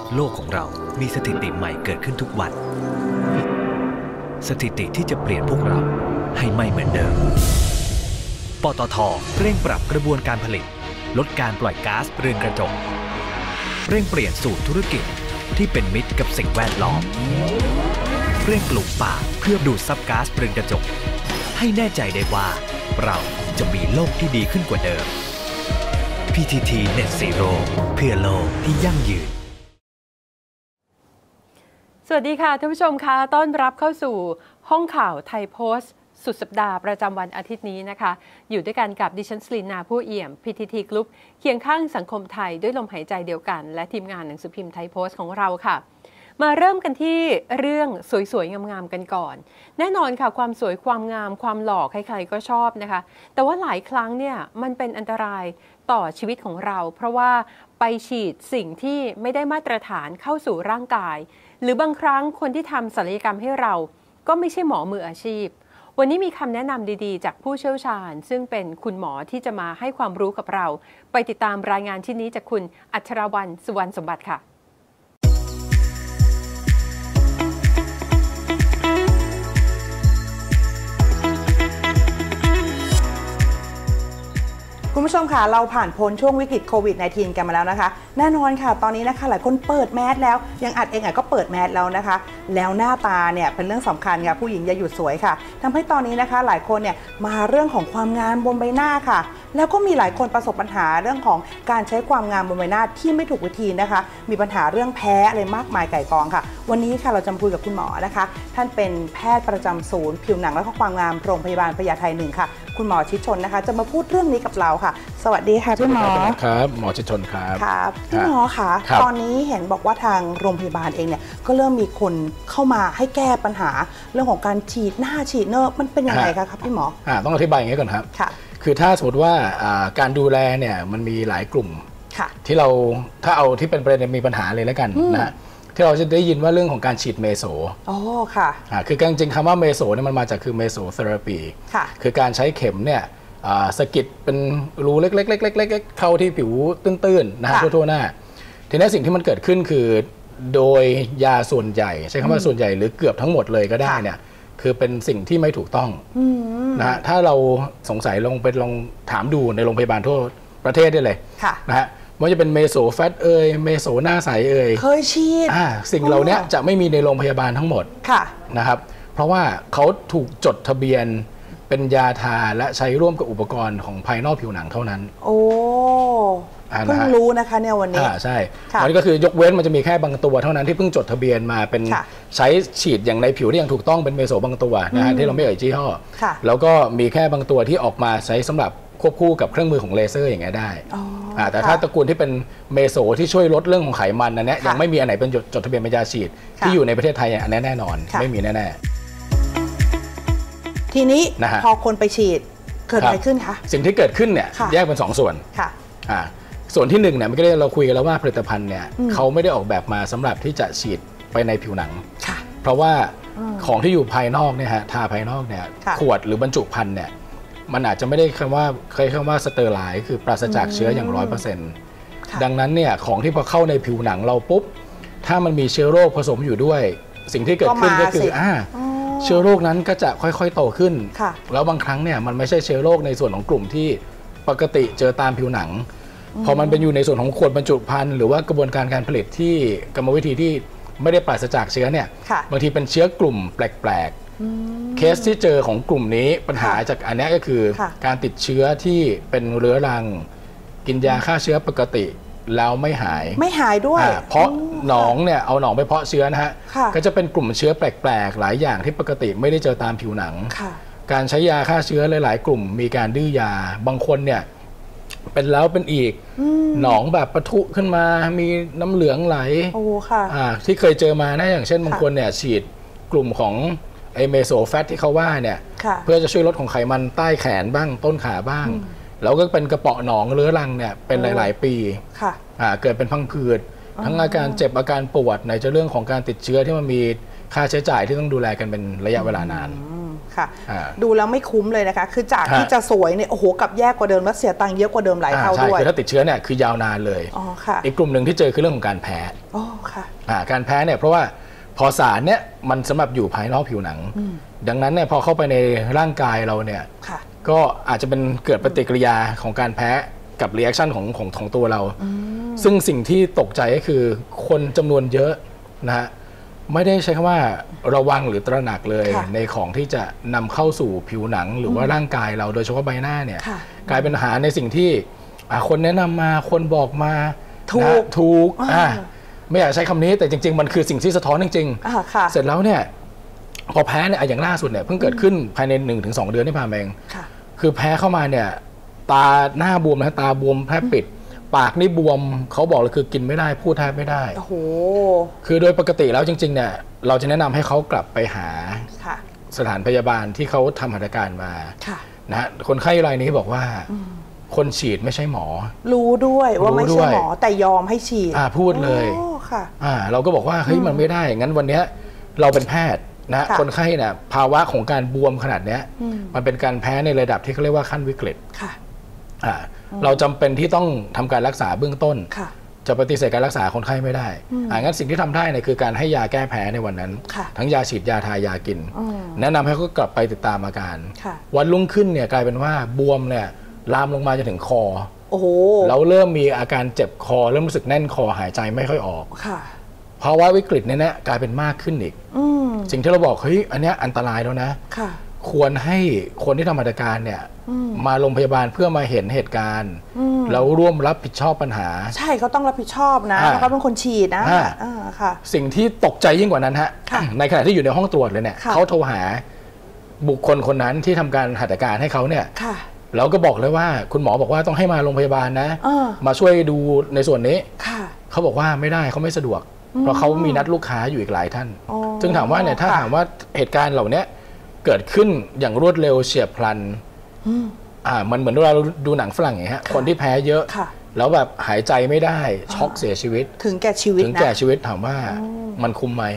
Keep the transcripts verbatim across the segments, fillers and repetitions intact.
โลกของเรามีสถิติใหม่เกิดขึ้นทุกวันสถิติที่จะเปลี่ยนพวกเราให้ไม่เหมือนเดิมปตท.เร่งปรับกระบวนการผลิตลดการปล่อยก๊าซเรือนกระจกเร่งเปลี่ยนสู่ธุรกิจที่เป็นมิตรกับสิ่งแวดล้อมเร่งปลูกป่าเพื่อดูดซับก๊าซเรือนกระจกให้แน่ใจได้ว่าเราจะมีโลกที่ดีขึ้นกว่าเดิม พี ที ที Net Zero เพื่อโลกที่ยั่งยืนสวัสดีค่ะท่านผู้ชมคะต้อนรับเข้าสู่ห้องข่าวไทยโพสต์สุดสัปดาห์ประจำวันอาทิตย์นี้นะคะอยู่ด้วยกันกับดิฉันสลินนาผู้เอี่ยม พี ที ที Group เคียงข้างสังคมไทยด้วยลมหายใจเดียวกันและทีมงานหนังสือพิมพ์ไทยโพสต์ของเราค่ะมาเริ่มกันที่เรื่องสวยๆงามๆกันก่อนแน่นอนค่ะความสวยความงามความหล่อใครๆก็ชอบนะคะแต่ว่าหลายครั้งเนี่ยมันเป็นอันตรายต่อชีวิตของเราเพราะว่าไปฉีดสิ่งที่ไม่ได้มาตรฐานเข้าสู่ร่างกายหรือบางครั้งคนที่ทำศัลยกรรมให้เราก็ไม่ใช่หมอมืออาชีพวันนี้มีคำแนะนำดีๆจากผู้เชี่ยวชาญซึ่งเป็นคุณหมอที่จะมาให้ความรู้กับเราไปติดตามรายงานชิ้นนี้จากคุณอัชรวรรณสุวรรณสมบัติค่ะคุณผู้ชมค่ะเราผ่านพ้นช่วงวิกฤตโควิด สิบเก้า กันมาแล้วนะคะแน่นอนค่ะตอนนี้นะคะหลายคนเปิดแมสแล้วยังอัดเองอ่ะก็เปิดแมสแล้วนะคะแล้วหน้าตาเนี่ยเป็นเรื่องสำคัญค่ะผู้หญิงอย่าหยุดสวยค่ะทำให้ตอนนี้นะคะหลายคนเนี่ยมาเรื่องของความงามบนใบหน้าค่ะแล้วก็มีหลายคนประสบปัญหาเรื่องของการใช้ความงามบนใบหน้าที่ไม่ถูกวิธีนะคะมีปัญหาเรื่องแพ้อะไรมากมายไก่กองค่ะวันนี้ค่ะเราจะมาคุยกับคุณหมอนะคะท่านเป็นแพทย์ประจำศูนย์ผิวหนังและความงามโรงพยาบาลพญาไทหนึ่งค่ะคุณหมอชิดชนนะคะจะมาพูดเรื่องนี้กับเราค่ะสวัสดีค่ะพี่หมอครับหมอชิดชนครับครับพี่หมอค่ะตอนนี้เห็นบอกว่าทางโรงพยาบาลเองเนี่ยก็เริ่มมีคนเข้ามาให้แก้ปัญหาเรื่องของการฉีดหน้าฉีดเนอร์มันเป็นยังไงคะครับพี่หมออ่าต้องอธิบายอย่างนี้ก่อนครับค่ะคือถ้าสมมติว่าการดูแลเนี่ยมันมีหลายกลุ่มที่เราถ้าเอาที่เป็นประเด็นมีปัญหาเลยแล้วกันนะที่เราจะได้ยินว่าเรื่องของการฉีดเมโสอ๋อค่ะอ่าคือจริงๆคำว่าเมโสเนี่ยมันมาจากคือเมโสเทอราปีค่ะคือการใช้เข็มเนี่ยสะกิดเป็นรูเล็กๆๆๆๆเข้าที่ผิวตื้นๆนะฮะทั่วๆหน้าทีนี้สิ่งที่มันเกิดขึ้นคือโดยยาส่วนใหญ่ใช้คำว่าส่วนใหญ่หรือเกือบทั้งหมดเลยก็ได้เนี่ยคือเป็นสิ่งที่ไม่ถูกต้องนะฮะถ้าเราสงสัยลองไปลองถามดูในโรงพยาบาลทั่วประเทศได้เลยนะฮะว่าจะเป็นเมโสแฟตเอยเมโสหน้าใสเอยเคยฉีดสิ่งเหล่านี้จะไม่มีในโรงพยาบาลทั้งหมดนะครับเพราะว่าเขาถูกจดทะเบียนเป็นยาทาและใช้ร่วมกับอุปกรณ์ของภายนอกผิวหนังเท่านั้นโอ้เพิ่งรู้นะคะเนี่ยวันนี้ใช่วันนี้ก็คือยกเว้นมันจะมีแค่บางตัวเท่านั้นที่เพิ่งจดทะเบียนมาเป็นใช้ฉีดอย่างในผิวที่ยังถูกต้องเป็นเมโสบางตัวนะฮะที่เราไม่เอ่ยยี่ห้อแล้วก็มีแค่บางตัวที่ออกมาใช้สำหรับควบคู่กับเครื่องมือของเลเซอร์อย่างเงี้ยได้แต่ถ้าตระกูลที่เป็นเมโสที่ช่วยลดเรื่องของไขมันอันนี้ยังไม่มีอันไหนเป็นจดทะเบียนเป็นยาฉีดที่อยู่ในประเทศไทยอันนี้แน่นอนไม่มีแน่ๆทีนี้พอคนไปฉีดเกิดอะไรขึ้นคะสิ่งที่เกิดขึ้นเนี่ยแยกเป็นสองส่วนส่วนที่หนึ่งเนี่ยเมื่อกี้เราคุยกันแล้วว่าผลิตภัณฑ์เนี่ยเขาไม่ได้ออกแบบมาสำหรับที่จะฉีดไปในผิวหนังเพราะว่าของที่อยู่ภายนอกเนี่ยฮะทาภายนอกเนี่ยขวดหรือบรรจุภัณฑ์เนี่ยมันอาจจะไม่ได้คำว่าเคยคำว่าสเตอร์ไลน์คือปราศจากเชื้ออย่างร้อยเปอร์เซ็นต์ดังนั้นเนี่ยของที่พอเข้าในผิวหนังเราปุ๊บถ้ามันมีเชื้อโรคผสมอยู่ด้วยสิ่งที่เกิดขึ้นก็คืออ่าเชื้อโรคนั้นก็จะค่อยๆโตขึ้นแล้วบางครั้งเนี่ยมันไม่ใช่เชื้อโรคในส่วนของกลุ่มที่ปกติเจอตามผิวหนังพอมันเป็นอยู่ในส่วนของขวดบรรจุภัณฑ์หรือว่ากระบวนการการผลิตที่กรรมวิธีที่ไม่ได้ปราศจากเชื้อเนี่ยบางทีเป็นเชื้อกลุ่มแปลกๆเคสที่เจอของกลุ่มนี้ปัญหาจากอันนี้ก็คือการติดเชื้อที่เป็นเรื้อรังกินยาฆ่าเชื้อปกติแล้วไม่หายไม่หายด้วยเพราะหนองเนี่ยเอาหนองไปเพาะเชื้อนะฮะก็จะเป็นกลุ่มเชื้อแปลกๆหลายอย่างที่ปกติไม่ได้เจอตามผิวหนังการใช้ยาฆ่าเชื้อหลายๆกลุ่มมีการดื้อยาบางคนเนี่ยเป็นแล้วเป็นอีกหนองแบบปะทุขึ้นมามีน้ำเหลืองไหลโอ้ค่ะที่เคยเจอมานะอย่างเช่นบางคนเนี่ยฉีดกลุ่มของไอเมโซแฟตที่เขาว่าเนี่ยเพื่อจะช่วยลดของไขมันใต้แขนบ้างต้นขาบ้างแล้วก็เป็นกระเปาะหนองเรื้อรังเนี่ยเป็นหลายๆปีเกิดเป็นพังผืดทั้งอาการเจ็บอาการปวดในเรื่องของการติดเชื้อที่มันมีค่าใช้จ่ายที่ต้องดูแลกันเป็นระยะเวลานานค่ะดูแล้วไม่คุ้มเลยนะคะคือจากที่จะสวยเนี่ยโอ้โหกับแย่กว่าเดิมแล้วเสียตังค์เยอะกว่าเดิมหลายเท่าด้วยคือถ้าติดเชื้อเนี่ยคือยาวนานเลยอ๋อค่ะอีกกลุ่มหนึ่งที่เจอคือเรื่องของการแพ้อ๋อค่ะการแพ้เนี่ยเพราะว่าพอสารเนี่ยมันสำหรับอยู่ภายนอกผิวหนังดังนั้นเนี่ยพอเข้าไปในร่างกายเราเนี่ยก็อาจจะเป็นเกิดปฏิกิริยาของการแพ้กับรีแอคชั่นของของของตัวเราซึ่งสิ่งที่ตกใจก็คือคนจำนวนเยอะนะฮะไม่ได้ใช้คำว่าระวังหรือตระหนักเลยในของที่จะนำเข้าสู่ผิวหนังหรือว่าร่างกายเราโดยเฉพาะใบหน้าเนี่ยกลายเป็นปัญหาในสิ่งที่คนแนะนำมาคนบอกมาถูกถูกอ่าไม่อยากใช้คำนี้แต่จริงๆมันคือสิ่งที่สะท้อนจริงๆเสร็จแล้วเนี่ยพอแพ้เนี่ยอย่างล่าสุดเนี่ยเพิ่งเกิดขึ้นภายใน หนึ่งถึงสอง เดือนที่ผ่านมาเองคือแพ้เข้ามาเนี่ยตาหน้าบวมนะตาบวมแทบปิดปากนี่บวมเขาบอกเลยคือกินไม่ได้พูดแทบไม่ได้โอ้โหคือโดยปกติแล้วจริงๆเนี่ยเราจะแนะนำให้เขากลับไปหาสถานพยาบาลที่เขาทำหัตถการมานะคนไข้รายนี้บอกว่าคนฉีดไม่ใช่หมอรู้ด้วยว่าไม่ใช่หมอแต่ยอมให้ฉีดพูดเลยอ่าเราก็บอกว่าเฮ้ยมันไม่ได้งั้นวันนี้เราเป็นแพทย์นะคนไข้เนี่ยภาวะของการบวมขนาดนี้มันเป็นการแพ้ในระดับที่เขาเรียกว่าขั้นวิกฤตอ่าเราจำเป็นที่ต้องทำการรักษาเบื้องต้นจะปฏิเสธการรักษาคนไข้ไม่ได้อ่างั้นสิ่งที่ทำได้เนี่ยคือการให้ยาแก้แพ้ในวันนั้นทั้งยาฉีดยาทายากินแนะนำให้เขากลับไปติดตามอาการวันรุ่งขึ้นเนี่ยกลายเป็นว่าบวมเนี่ยลามลงมาจนถึงคอโอ้โหเราเริ่มมีอาการเจ็บคอเริ่มรู้สึกแน่นคอหายใจไม่ค่อยออกภาวะวิกฤตเนี่ยนะกลายเป็นมากขึ้นอีกสิ่งที่เราบอกเฮ้ยอันนี้อันตรายแล้วนะควรให้คนที่ทำหัตถการเนี่ยมาโรงพยาบาลเพื่อมาเห็นเหตุการณ์แล้วร่วมรับผิดชอบปัญหาใช่เขาต้องรับผิดชอบนะเขาเป็นคนฉีดนะสิ่งที่ตกใจยิ่งกว่านั้นฮะในขณะที่อยู่ในห้องตรวจเลยเนี่ยเขาโทรหาบุคคลคนนั้นที่ทำการหัตถการให้เขาเนี่ยเราก็บอกเลยว่าคุณหมอบอกว่าต้องให้มาโรงพยาบาลนะมาช่วยดูในส่วนนี้เขาบอกว่าไม่ได้เขาไม่สะดวกเพราะเขามีนัดลูกค้าอยู่อีกหลายท่านจึงถามว่าเนี่ยถ้าถามว่าเหตุการณ์เหล่านี้เกิดขึ้นอย่างรวดเร็วเฉียบพลันอ่ามันเหมือนเราดูหนังฝรั่งอย่างเงี้ยคนที่แพ้เยอะแล้วแบบหายใจไม่ได้ช็อกเสียชีวิตถึงแก่ชีวิตถึงแก่ชีวิตถามว่ามันคุ้มไหม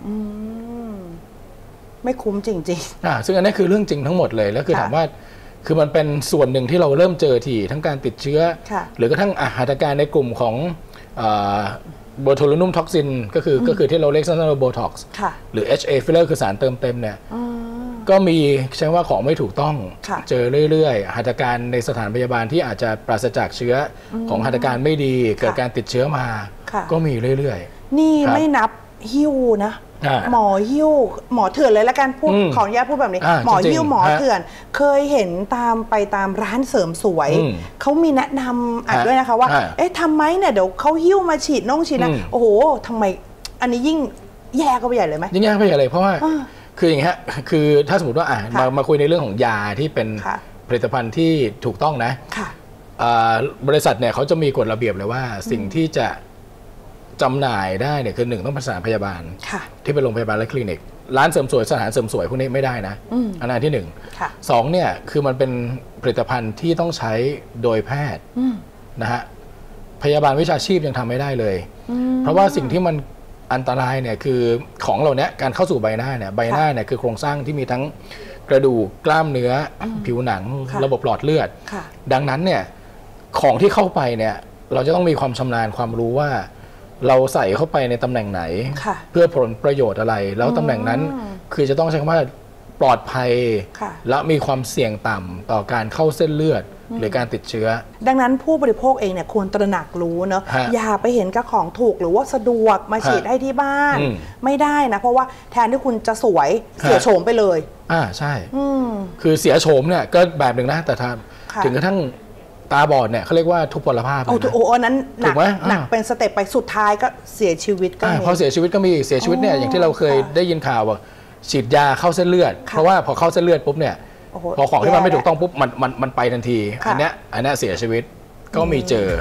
ไม่คุ้มจริงๆอ่าซึ่งอันนี้คือเรื่องจริงทั้งหมดเลยแล้วคือถามว่าคือมันเป็นส่วนหนึ่งที่เราเริ่มเจอทีทั้งการติดเชื้อหรือกระทั่งหัตถการในกลุ่มของโบทูลินุมท็อกซินก็คือก็คือที่เราเรียกสั้นๆว่าโบท็อกซ์หรือ เอช เอ filler คือสารเติมเต็มเนี่ยก็มีใช่ว่าของไม่ถูกต้องเจอเรื่อยๆหัตถการในสถานพยาบาลที่อาจจะปราศจากเชื้อของหัตถการไม่ดีเกิดการติดเชื้อมาก็มีเรื่อยๆนี่ไม่นับหิ้วนะหมอหิ้วหมอเถื่อนเลยละกันพูดขออนุญาตพูดแบบนี้หมอหิ้วหมอเถื่อนเคยเห็นตามไปตามร้านเสริมสวยเขามีแนะนำอ่ะด้วยนะคะว่าเอ๊ะทำไมเนี่ยเดี๋ยวเขาหิ้วมาฉีดน้องฉีดนะโอ้โหทำไมอันนี้ยิ่งแย่ก็ไปใหญ่เลยไหมยิ่งแย่ไปใหญ่เลยเพราะว่าคืออย่างเงี้ยคือถ้าสมมติว่าอ่ะมามาคุยในเรื่องของยาที่เป็นผลิตภัณฑ์ที่ถูกต้องนะบริษัทเนี่ยเขาจะมีกฎระเบียบเลยว่าสิ่งที่จะจำหน่ายได้เนี่ยคือหนึ่งต้องประสานพยาบาลที่เป็นโรงพยาบาลและคลินิกร้านเสริมสวยสถานเสริมสวยพวกนี้ไม่ได้นะอันนั้นที่หนึ่งสองเนี่ยคือมันเป็นผลิตภัณฑ์ที่ต้องใช้โดยแพทย์นะฮะพยาบาลวิชาชีพยังทำไม่ได้เลยเพราะว่าสิ่งที่มันอันตรายเนี่ยคือของเหล่านี้การเข้าสู่ใบหน้าเนี่ยใบหน้าเนี่ยคือโครงสร้างที่มีทั้งกระดูกกล้ามเนื้อผิวหนังระบบหลอดเลือดดังนั้นเนี่ยของที่เข้าไปเนี่ยเราจะต้องมีความชำนาญความรู้ว่าเราใส่เข้าไปในตำแหน่งไหนเพื่อผลประโยชน์อะไรแล้วตำแหน่งนั้นคือจะต้องใช้คำว่าปลอดภัยและมีความเสี่ยงต่ำต่อการเข้าเส้นเลือดหรือการติดเชื้อดังนั้นผู้บริโภคเองเนี่ยควรตระหนักรู้เนาะอย่าไปเห็นกับของถูกหรือว่าสะดวกมาฉีดให้ที่บ้านไม่ได้นะเพราะว่าแทนที่คุณจะสวยเสียโฉมไปเลยอ่าใช่คือเสียโฉมเนี่ยก็แบบหนึ่งนะแต่ถ้าถึงกระทั่งตาบอดเนี่ยเขาเรียกว่าทุพพลภาพโอ้โหอันนั้นหนักหนักเป็นสเต็ปไปสุดท้ายก็เสียชีวิตก็มีพอเสียชีวิตก็มีเสียชีวิตเนี่ยอย่างที่เราเคยได้ยินข่าวว่าฉีดยาเข้าเส้นเลือดเพราะว่าพอเข้าเส้นเลือดปุ๊บเนี่ยพอของที่มันไม่ถูกต้องปุ๊บมันมันมันไปทันทีอันเนี้ยอันเนี้ยเสียชีวิตก็มีเจอ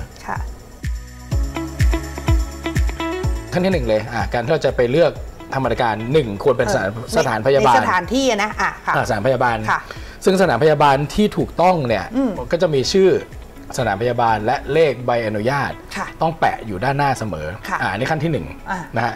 ขั้นที่หนึ่งเลยอ่ะการที่เราจะไปเลือกทำหัตถการหนึ่งควรเป็นสถานพยาบาลสถานที่นะอ่ะสถานพยาบาลซึ่งสถานพยาบาลที่ถูกต้องเนี่ยก็จะมีชื่อสถานพยาบาลและเลขใบอนุญาตต้องแปะอยู่ด้านหน้าเสมออ่านี่ขั้นที่หนึ่งนะฮะพ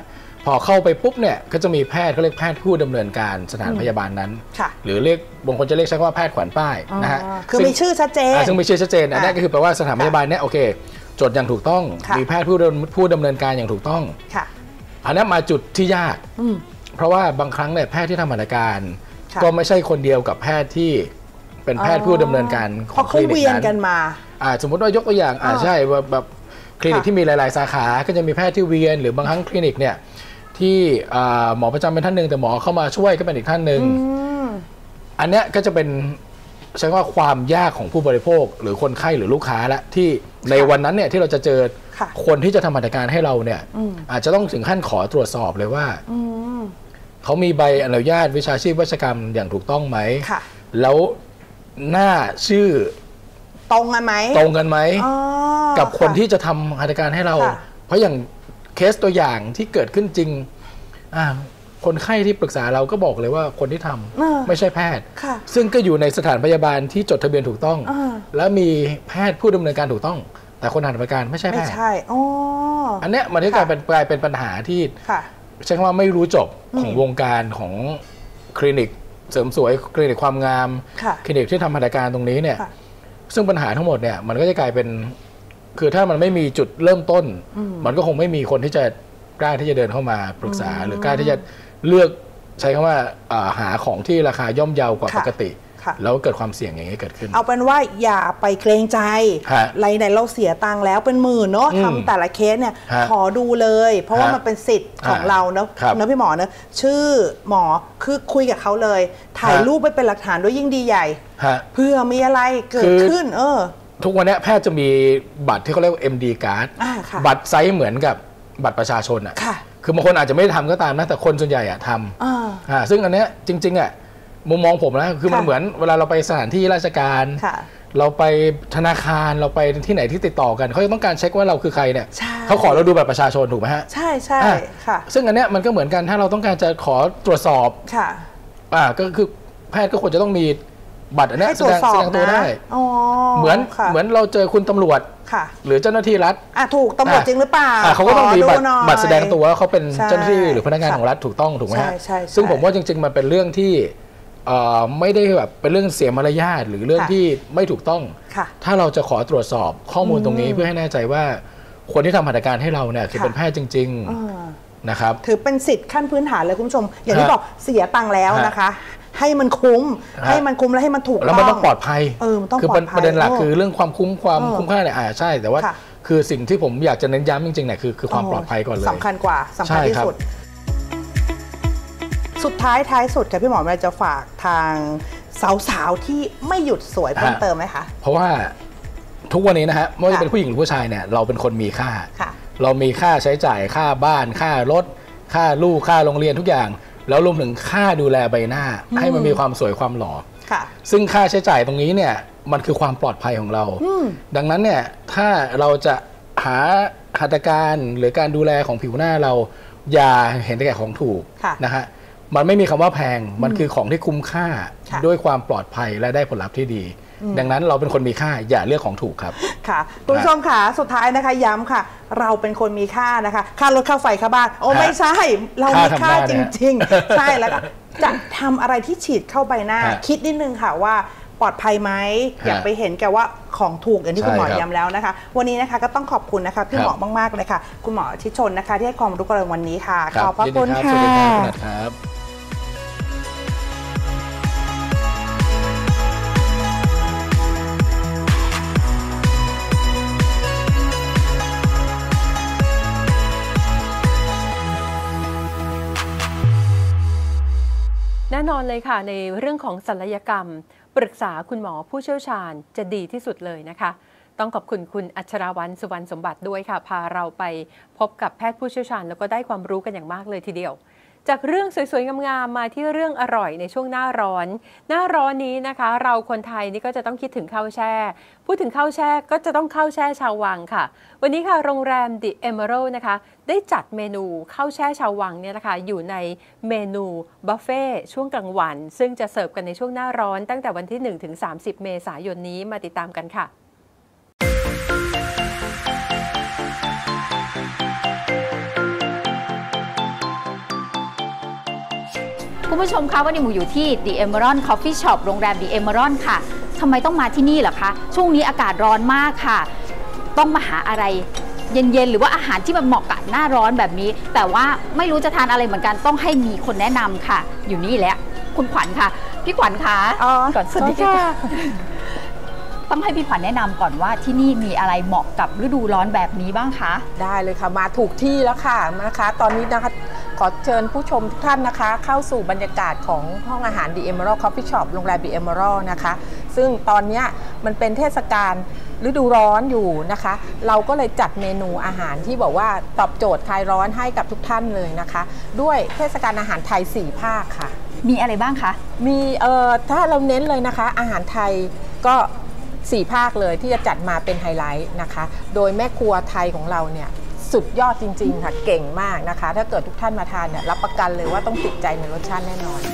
พอเข้าไปปุ๊บเนี่ยก็จะมีแพทย์เขาเรียกแพทย์ผู้ดำเนินการสถานพยาบาลนั้นหรือเรียกบางคนจะเรียกใช้คำว่าแพทย์แขวนป้ายนะฮะคือมีชื่อชัดเจนซึ่งมีชื่อชัดเจนอันนี้ก็คือแปลว่าสถานพยาบาลเนี่ยโอเคจดอย่างถูกต้องมีแพทย์ผู้ผู้ดำเนินการอย่างถูกต้องอันนี้มาจุดที่ยากเพราะว่าบางครั้งเนี่ยแพทย์ที่ทำหัตถการก็ไม่ใช่คนเดียวกับแพทย์ที่เป็นแพทย์ผู้ดำเนินการของคลินิกนั้นกันมาสมมติว่ายกตัวอย่างอ่าใช่แบบคลินิกที่มีหลายๆสาขาก็จะมีแพทย์ที่เวียนหรือบางครั้งคลินิกเนี่ยที่หมอประจำเป็นท่านหนึ่งแต่หมอเข้ามาช่วยก็เป็นอีกท่านหนึ่งอันเนี้ยก็จะเป็นใช้ว่าความยากของผู้บริโภคหรือคนไข้หรือลูกค้าละที่ในวันนั้นเนี่ยที่เราจะเจอคนที่จะทำหัตถการให้เราเนี่ยอาจจะต้องถึงขั้นขอตรวจสอบเลยว่าเขามีใบอนุญาตวิชาชีพเวชกรรมอย่างถูกต้องไหมแล้วหน้าชื่อตรงกันไหมตรงกันไหมกับคนที่จะทำหัตถการให้เราเพราะอย่างเคสตัวอย่างที่เกิดขึ้นจริงคนไข้ที่ปรึกษาเราก็บอกเลยว่าคนที่ทำไม่ใช่แพทย์ซึ่งก็อยู่ในสถานพยาบาลที่จดทะเบียนถูกต้องแล้วมีแพทย์ผู้ดำเนินการถูกต้องแต่คนหัตถการไม่ใช่แพทย์อันเนี้ยมันก็กลายเป็นกลายเป็นปัญหาที่ใช้คำว่าไม่รู้จบของวงการของคลินิกเสริมสวยคลินิกความงามคลินิกที่ทำหัตถการตรงนี้เนี่ยซึ่งปัญหาทั้งหมดเนี่ยมันก็จะกลายเป็นคือถ้ามันไม่มีจุดเริ่มต้นมันก็คงไม่มีคนที่จะกล้าที่จะเดินเข้ามาปรึกษาหรือกล้าที่จะเลือกใช้คำว่าหาของที่ราคาย่อมเยาว์กว่าปกติแล้วเกิดความเสี่ยงอย่างนี้เกิดขึ้นเอาเป็นว่าอย่าไปเกรงใจไรไหนเราเสียตังค์แล้วเป็นหมื่นเนาะทำแต่ละเคสเนี่ยขอดูเลยเพราะว่ามันเป็นสิทธิ์ของเราเนาะเนาะพี่หมอเนาะชื่อหมอคือคุยกับเขาเลยถ่ายรูปไปเป็นหลักฐานด้วยยิ่งดีใหญ่เพื่อมีอะไรเกิดขึ้นเออทุกวันนี้แพทย์จะมีบัตรที่เขาเรียกว่า เอ็ม ดี Card บัตรไซส์เหมือนกับบัตรประชาชนอ่ะคือบางคนอาจจะไม่ได้ทำก็ตามนะแต่คนส่วนใหญ่อะทำซึ่งอันเนี้ยจริงๆอะมุมมองผมนะคือมันเหมือนเวลาเราไปสถานที่ราชการเราไปธนาคารเราไปที่ไหนที่ติดต่อกันเขาจะต้องการเช็คว่าเราคือใครเนี่ยเขาขอเราดูบัตรประชาชนถูกไหมฮะใช่ใช่ค่ะซึ่งอันเนี้ยมันก็เหมือนกันถ้าเราต้องการจะขอตรวจสอบค่ะอ่าก็คือแพทย์ก็ควรจะต้องมีบัตรอันนี้แสดงแสดงตัวได้เหมือนเหมือนเราเจอคุณตำรวจหรือเจ้าหน้าที่รัฐอ่ะถูกตำรวจจริงหรือเปล่าเขาก็ต้องมีบัตรบัตรแสดงตัวว่าเขาเป็นเจ้าหน้าที่หรือพนักงานของรัฐถูกต้องถูกไหมฮะซึ่งผมว่าจริงๆมันเป็นเรื่องที่ไม่ได้แบบเป็นเรื่องเสียมารยาทหรือเรื่องที่ไม่ถูกต้องถ้าเราจะขอตรวจสอบข้อมูลตรงนี้เพื่อให้แน่ใจว่าคนที่ทำหัตถการให้เราเนี่ยคือเป็นแพทย์จริงๆนะครับถือเป็นสิทธิ์ขั้นพื้นฐานเลยคุณผู้ชมอย่างที่บอกเสียตังค์แล้วนะคะให้มันคุ้มให้มันคุ้มและให้มันถูกต้องแล้วมันต้องปลอดภัยเออมันต้องคือประเด็นหลักคือเรื่องความคุ้มความคุ้มค่าเนี่ยอ่าใช่แต่ว่าคือสิ่งที่ผมอยากจะเน้นย้ำจริงๆเนี่ยคือคือความปลอดภัยก่อนเลยสำคัญกว่าสำคัญที่สุดสุดท้ายท้ายสุดค่ะพี่หมอเราจะฝากทางสาวๆที่ไม่หยุดสวยเพิ่มเติมไหมคะเพราะว่าทุกวันนี้นะฮะไม่ว่าจะเป็นผู้หญิงหรือผู้ชายเนี่ยเราเป็นคนมีค่าเรามีค่าใช้จ่ายค่าบ้านค่ารถค่าลูกค่าโรงเรียนทุกอย่างแล้วรวมถึงค่าดูแลใบหน้าให้มันมีความสวยความหล่อซึ่งค่าใช้จ่ายตรงนี้เนี่ยมันคือความปลอดภัยของเราดังนั้นเนี่ยถ้าเราจะหาหัตถการหรือการดูแลของผิวหน้าเราอย่าเห็นแต่แก่ของถูกนะฮะมันไม่มีคำว่าแพงมันคือของที่คุ้มค่าด้วยความปลอดภัยและได้ผลลัพธ์ที่ดีดังนั้นเราเป็นคนมีค่าอย่าเลือกของถูกครับค่ะคุณผู้ชมค่ะสุดท้ายนะคะย้ำค่ะเราเป็นคนมีค่านะคะค่ารถค่าไฟค่าบ้านโอ้ไม่ใช่เรามีค่าจริงๆใช่แล้วก็จะทำอะไรที่ฉีดเข้าใบหน้าคิดนิดนึงค่ะว่าปลอดภัยไหมอย่าไปเห็นแกว่าของถูกอย่างที่คุณหมอย้ำแล้วนะคะวันนี้นะคะก็ต้องขอบคุณนะคะพี่หมอมากๆเลยค่ะคุณหมอชิดชนนะคะที่ให้ความรู้กับเราวันนี้ค่ะขอบพระคุณค่ะแน่นอนเลยค่ะในเรื่องของศัลยกรรมปรึกษาคุณหมอผู้เชี่ยวชาญจะดีที่สุดเลยนะคะต้องขอบคุณคุณอัชราวัลย์สุวรรณสมบัติด้วยค่ะพาเราไปพบกับแพทย์ผู้เชี่ยวชาญแล้วก็ได้ความรู้กันอย่างมากเลยทีเดียวจากเรื่องสวยๆงามๆมาที่เรื่องอร่อยในช่วงหน้าร้อนหน้าร้อนนี้นะคะเราคนไทยนี่ก็จะต้องคิดถึงข้าวแช่พูดถึงข้าวแช่ก็จะต้องข้าวแช่ชาววังค่ะวันนี้ค่ะโรงแรม The Emerald นะคะได้จัดเมนูข้าวแช่ชาววังเนี่ยนะคะอยู่ในเมนูบุฟเฟ่ช่วงกลางวันซึ่งจะเสิร์ฟกันในช่วงหน้าร้อนตั้งแต่วันที่ หนึ่งถึงสามสิบ เมษายนนี้มาติดตามกันค่ะคุณผู้ชมคะวันนี้หมูอยู่ที่ The Emerald Coffee Shop โรงแรม The Emerald ค่ะทำไมต้องมาที่นี่เหรอคะช่วงนี้อากาศร้อนมากค่ะต้องมาหาอะไรเย็นๆหรือว่าอาหารที่มันเหมาะกับหน้าร้อนแบบนี้แต่ว่าไม่รู้จะทานอะไรเหมือนกันต้องให้มีคนแนะนำค่ะอยู่นี่แหละคุณขวัญค่ะพี่ขวัญคะอ๋อก่อนสวัสดีค่ะต้องให้พี่ขวัญแนะนำก่อนว่าที่นี่มีอะไรเหมาะกับฤดูร้อนแบบนี้บ้างคะได้เลยค่ะมาถูกที่แล้วค่ะนะคะตอนนี้นะคะขอเชิญผู้ชมทุกท่านนะคะเข้าสู่บรรยากาศของห้องอาหาร The Emerald Coffee Shop โรงแรม The Emerald นะคะซึ่งตอนนี้มันเป็นเทศกาลฤดูร้อนอยู่นะคะเราก็เลยจัดเมนูอาหารที่บอกว่าตอบโจทย์คลายร้อนให้กับทุกท่านเลยนะคะด้วยเทศกาลอาหารไทยสี่ภาคค่ะมีอะไรบ้างคะมีเอ่อถ้าเราเน้นเลยนะคะอาหารไทยก็สี่ภาคเลยที่จะจัดมาเป็นไฮไลท์นะคะโดยแม่ครัวไทยของเราเนี่ยสุดยอดจริงๆค่ะเก่งมากนะคะถ้าเกิดทุกท่านมาทานเนี่ยรับประกันเลยว่าต้องติดใจในรสชาติแน่นอน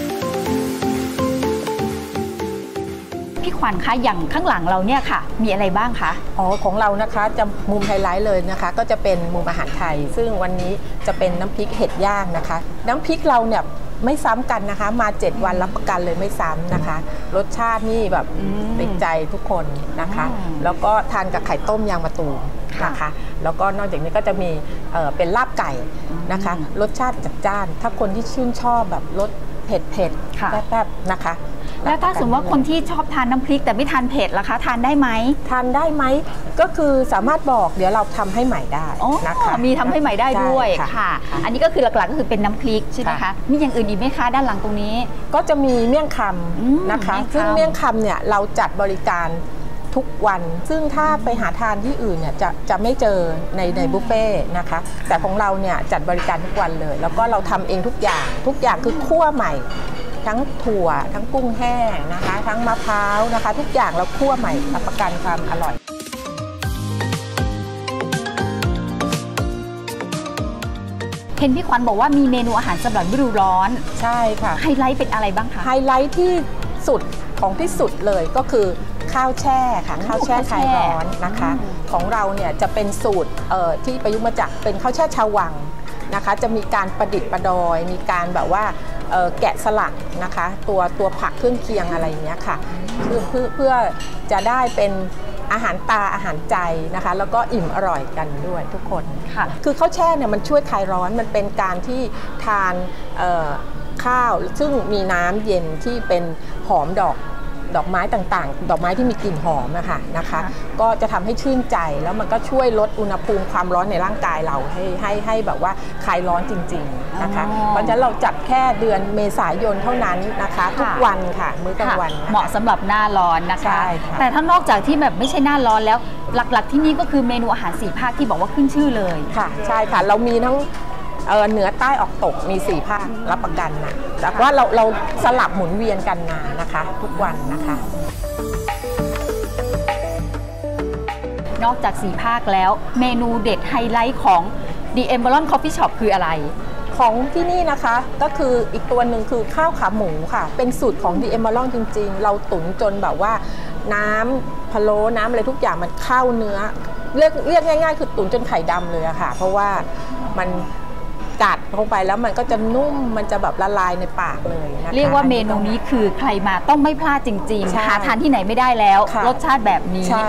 พี่ขวัญคะอย่างข้างหลังเราเนี่ยค่ะมีอะไรบ้างคะอ๋อของเรานะคะจะมุมไฮไลท์เลยนะคะก็จะเป็นมุมอาหารไทยซึ่งวันนี้จะเป็นน้ำพริกเห็ดย่างนะคะน้ำพริกเราเนี่ยไม่ซ้ำกันนะคะมาเจ็ดวันรับประกันเลยไม่ซ้ำนะคะรสชาตินี่แบบติดใจทุกคนนะคะแล้วก็ทานกับไข่ต้มยางมะตูมนะคะแล้วก็นอกจากนี้ก็จะมีเอ่อเป็นลาบไก่นะคะรสชาติจัดจ้านถ้าคนที่ชื่นชอบแบบรสเผ็ดเผ็ดแป๊บๆนะคะแล้วถ้าสมมติว่าคนที่ชอบทานน้ำพริกแต่ไม่ทานเผ็ดล่ะคะทานได้ไหมทานได้ไหมก็คือสามารถบอกเดี๋ยวเราทำให้ใหม่ได้นะคะมีทำให้ใหม่ได้ด้วยค่ะอันนี้ก็คือหลักๆก็คือเป็นน้ำพริกใช่ไหมคะมีอย่างอื่นอีกไหมคะด้านหลังตรงนี้ก็จะมีเมี่ยงคำนะคะซึ่งเมี่ยงคำเนี่ยเราจัดบริการทุกวันซึ่งถ้าไปหาทานที่อื่นเนี่ยจะจะไม่เจอในในบุฟเฟ่นะคะแต่ของเราเนี่ยจัดบริการทุกวันเลยแล้วก็เราทำเองทุกอย่างทุกอย่างคือคั่วใหม่ทั้งถั่วทั้งกุ้งแห้งนะคะทั้งมะพร้าวนะคะทุกอย่างเราคั่วใหม่รับประกันความอร่อยเห็นพี่ขวัญบอกว่ามีเมนูอาหารสำหรับฤดูร้อนใช่ค่ะไฮไลท์เป็นอะไรบ้างคะไฮไลท์ที่สุดของที่สุดเลยก็คือข้าวแช่ค่ะข้าวแช่คลายร้อนนะคะของเราเนี่ยจะเป็นสูตรที่ประยุกต์มาจากเป็นข้าวแช่ชาววังนะคะจะมีการประดิษฐ์ประดอยมีการแบบว่าแกะสลักนะคะตัวตัวผักเครื่องเคียงอะไรอย่างเงี้ยค่ะเพื่อเพื่อเพื่อจะได้เป็นอาหารตาอาหารใจนะคะแล้วก็อิ่มอร่อยกันด้วยทุกคนค่ะคือข้าวแช่เนี่ยมันช่วยคลายร้อนมันเป็นการที่ทานข้าวซึ่งมีน้ำเย็นที่เป็นหอมดอกดอกไม้ต่างๆดอกไม้ที่มีกลิ่นหอมนะคะนะคะก็จะทำให้ชื่นใจแล้วมันก็ช่วยลดอุณหภูมิความร้อนในร่างกายเราให้ให้ให้แบบว่าคลายร้อนจริงๆนะคะเพราะฉะนั้นเราจัดแค่เดือนเมษายนเท่านั้นนะคะทุกวันค่ะมื้อกลางวันเหมาะสำหรับหน้าร้อนนะคะแต่ถ้านอกจากที่แบบไม่ใช่หน้าร้อนแล้วหลักๆที่นี่ก็คือเมนูอาหารสี่ภาคที่บอกว่าขึ้นชื่อเลยค่ะใช่ค่ะเรามีทั้งเหนือใต้ออกตกมีสี่ภาครับประกันนะแต่ว่าเราเราสลับหมุนเวียนกันมานะคะทุกวันนะคะนอกจากสี่ภาคแล้วเมนูเด็ดไฮไลท์ของ The Emerald Coffee Shop คืออะไรของที่นี่นะคะก็คืออีกตัวหนึ่งคือข้าวขาหมูค่ะเป็นสูตรของ The Emerald จริงๆเราตุ๋นจนแบบว่าน้ำพะโล้น้ำอะไรทุกอย่างมันเข้าเนื้อเรียกเรียกง่ายๆคือตุ๋นจนไข่ดำเลยอะค่ะเพราะว่ามันกัดลงไปแล้วมันก็จะนุ่มมันจะแบบละลายในปากเลยนะคะเรียกว่าเมนูนี้คือใครมาต้องไม่พลาดจริงๆหาทานที่ไหนไม่ได้แล้วรสชาติแบบนี้ใช่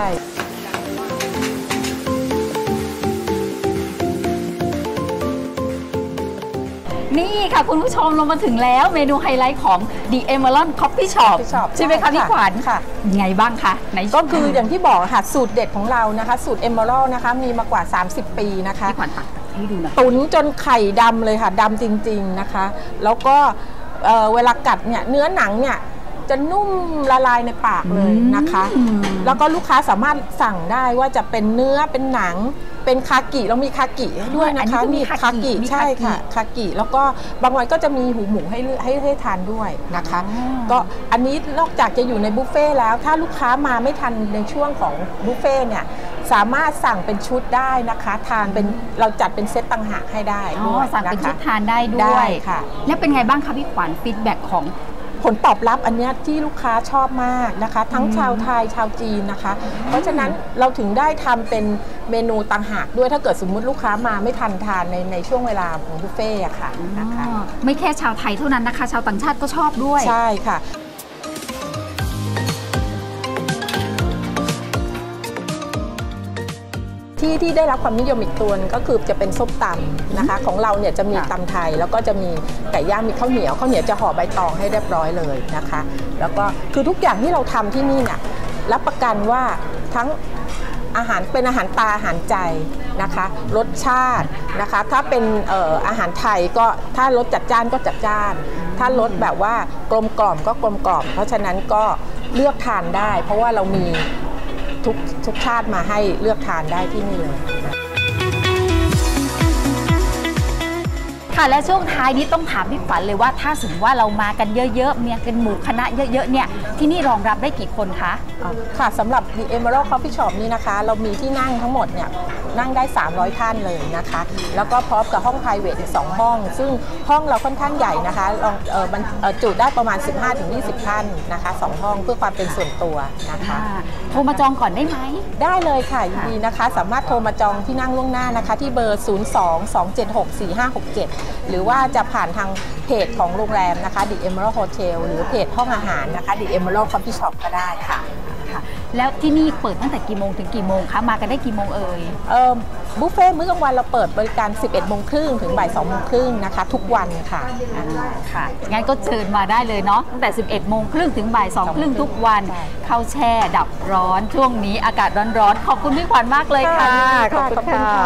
นี่ค่ะคุณผู้ชมลงมาถึงแล้วเมนูไฮไลท์ของ The Emerald Coffee Shop ใช่ไหมคะพี่ขวัญค่ะไงบ้างคะก็คืออย่างที่บอกค่ะสูตรเด็ดของเรานะคะสูตร Emerald นะคะมีมากว่าสามสิบปีนะคะพี่ขวัญตักให้ดูนะตุ๋นจนไข่ดำเลยค่ะดำจริงๆนะคะแล้วก็เวลากัดเนี่ยเนื้อหนังเนี่ยจะนุ่มละลายในปากเลยนะคะแล้วก็ลูกค้าสามารถสั่งได้ว่าจะเป็นเนื้อเป็นหนังเป็นคากิเรามีคากิให้ด้วยนะคะมีคากิใช่ค่ะคากิแล้วก็บางวันก็จะมีหูหมูให้ให้ให้ทานด้วยนะคะก็อันนี้นอกจากจะอยู่ในบุฟเฟ่แล้วถ้าลูกค้ามาไม่ทันในช่วงของบุฟเฟ่เนี่ยสามารถสั่งเป็นชุดได้นะคะทานเป็นเราจัดเป็นเซตต่างหากให้ได้ด้วยสั่งเป็นชุดทานได้ด้วยค่ะแล้วเป็นไงบ้างคะพี่ขวัญฟีดแบ็กของผลตอบรับอันนี้ที่ลูกค้าชอบมากนะคะทั้งชาวไทยชาวจีนนะคะเพราะฉะนั้นเราถึงได้ทำเป็นเมนูต่างหากด้วยถ้าเกิดสมมุติลูกค้ามาไม่ทันทานในในช่วงเวลาของบุฟเฟ่อะค่ะนะคะไม่แค่ชาวไทยเท่านั้นนะคะชาวต่างชาติก็ชอบด้วยใช่ค่ะที่ที่ได้รับความนิยมอีกตัวนึงก็คือจะเป็นส้มตำนะคะของเราเนี่ยจะมีตำไทยแล้วก็จะมีไก่ย่างมีข้าวเหนียวข้าวเหนียวจะห่อใบตองให้เรียบร้อยเลยนะคะแล้วก็คือทุกอย่างที่เราทำที่นี่เนี่ยรับประกันว่าทั้งอาหารเป็นอาหารตาอาหารใจนะคะรสชาตินะคะถ้าเป็นเอ่ออาหารไทยก็ถ้ารสจัดจ้านก็จัดจ้านถ้ารสแบบว่ากลมกล่อมก็กลมกล่อมเพราะฉะนั้นก็เลือกทานได้เพราะว่าเรามีทุกทุกชาติมาให้เลือกทานได้ที่นี่เลยค่ะและช่วงท้ายนี้ต้องถามพี่ฝันเลยว่าถ้าสมมติว่าเรามากันเยอะๆมีกันหมู่คณะเยอะๆเนี่ยที่นี่รองรับได้กี่คนคะค่ะสำหรับ The Emerald Coffee Shop นี้นะคะเรามีที่นั่งทั้งหมดเนี่ยนั่งได้สามร้อยท่านเลยนะคะแล้วก็พร้อมกับห้อง private อีกสองห้องซึ่งห้องเราค่อนข้างใหญ่นะคะลองเอ่อมันจุได้ประมาณ สิบห้าถึงยี่สิบ ท่านนะคะสองห้องเพื่อความเป็นส่วนตัวนะคะโทรมาจองก่อนได้ไหมได้เลยค่ะยินดีนะคะสามารถโทรมาจองที่นั่งล่วงหน้านะคะที่เบอร์ศูนย์ สอง สอง เจ็ด หก สี่ ห้า หก เจ็ดหรือว่าจะผ่านทางเพจของโรงแรมนะคะ The Emerald Hotel หรือเพจห้องอาหารนะคะ The Emerald Coffee Shop ก็ได้ค่ะแล้วที่นี่เปิดตั้งแต่กี่โมงถึงกี่โมงคะมากันได้กี่โมงเอ่ยเอ่อบุฟเฟ่มื้อกลางวันเราเปิดบริการ สิบเอ็ดโมงครึ่งถึงบ่ายสองโมงครึ่งนะคะทุกวันค่ะค่ะงั้นก็เชิญมาได้เลยเนาะตั้งแต่ สิบเอ็ดโมงครึ่งถึงบ่ายสองครึ่งทุกวันเข้าแช่ดับร้อนช่วงนี้อากาศร้อนๆขอบคุณพี่ขวัญมากเลยค่ะขอบคุณค่ะ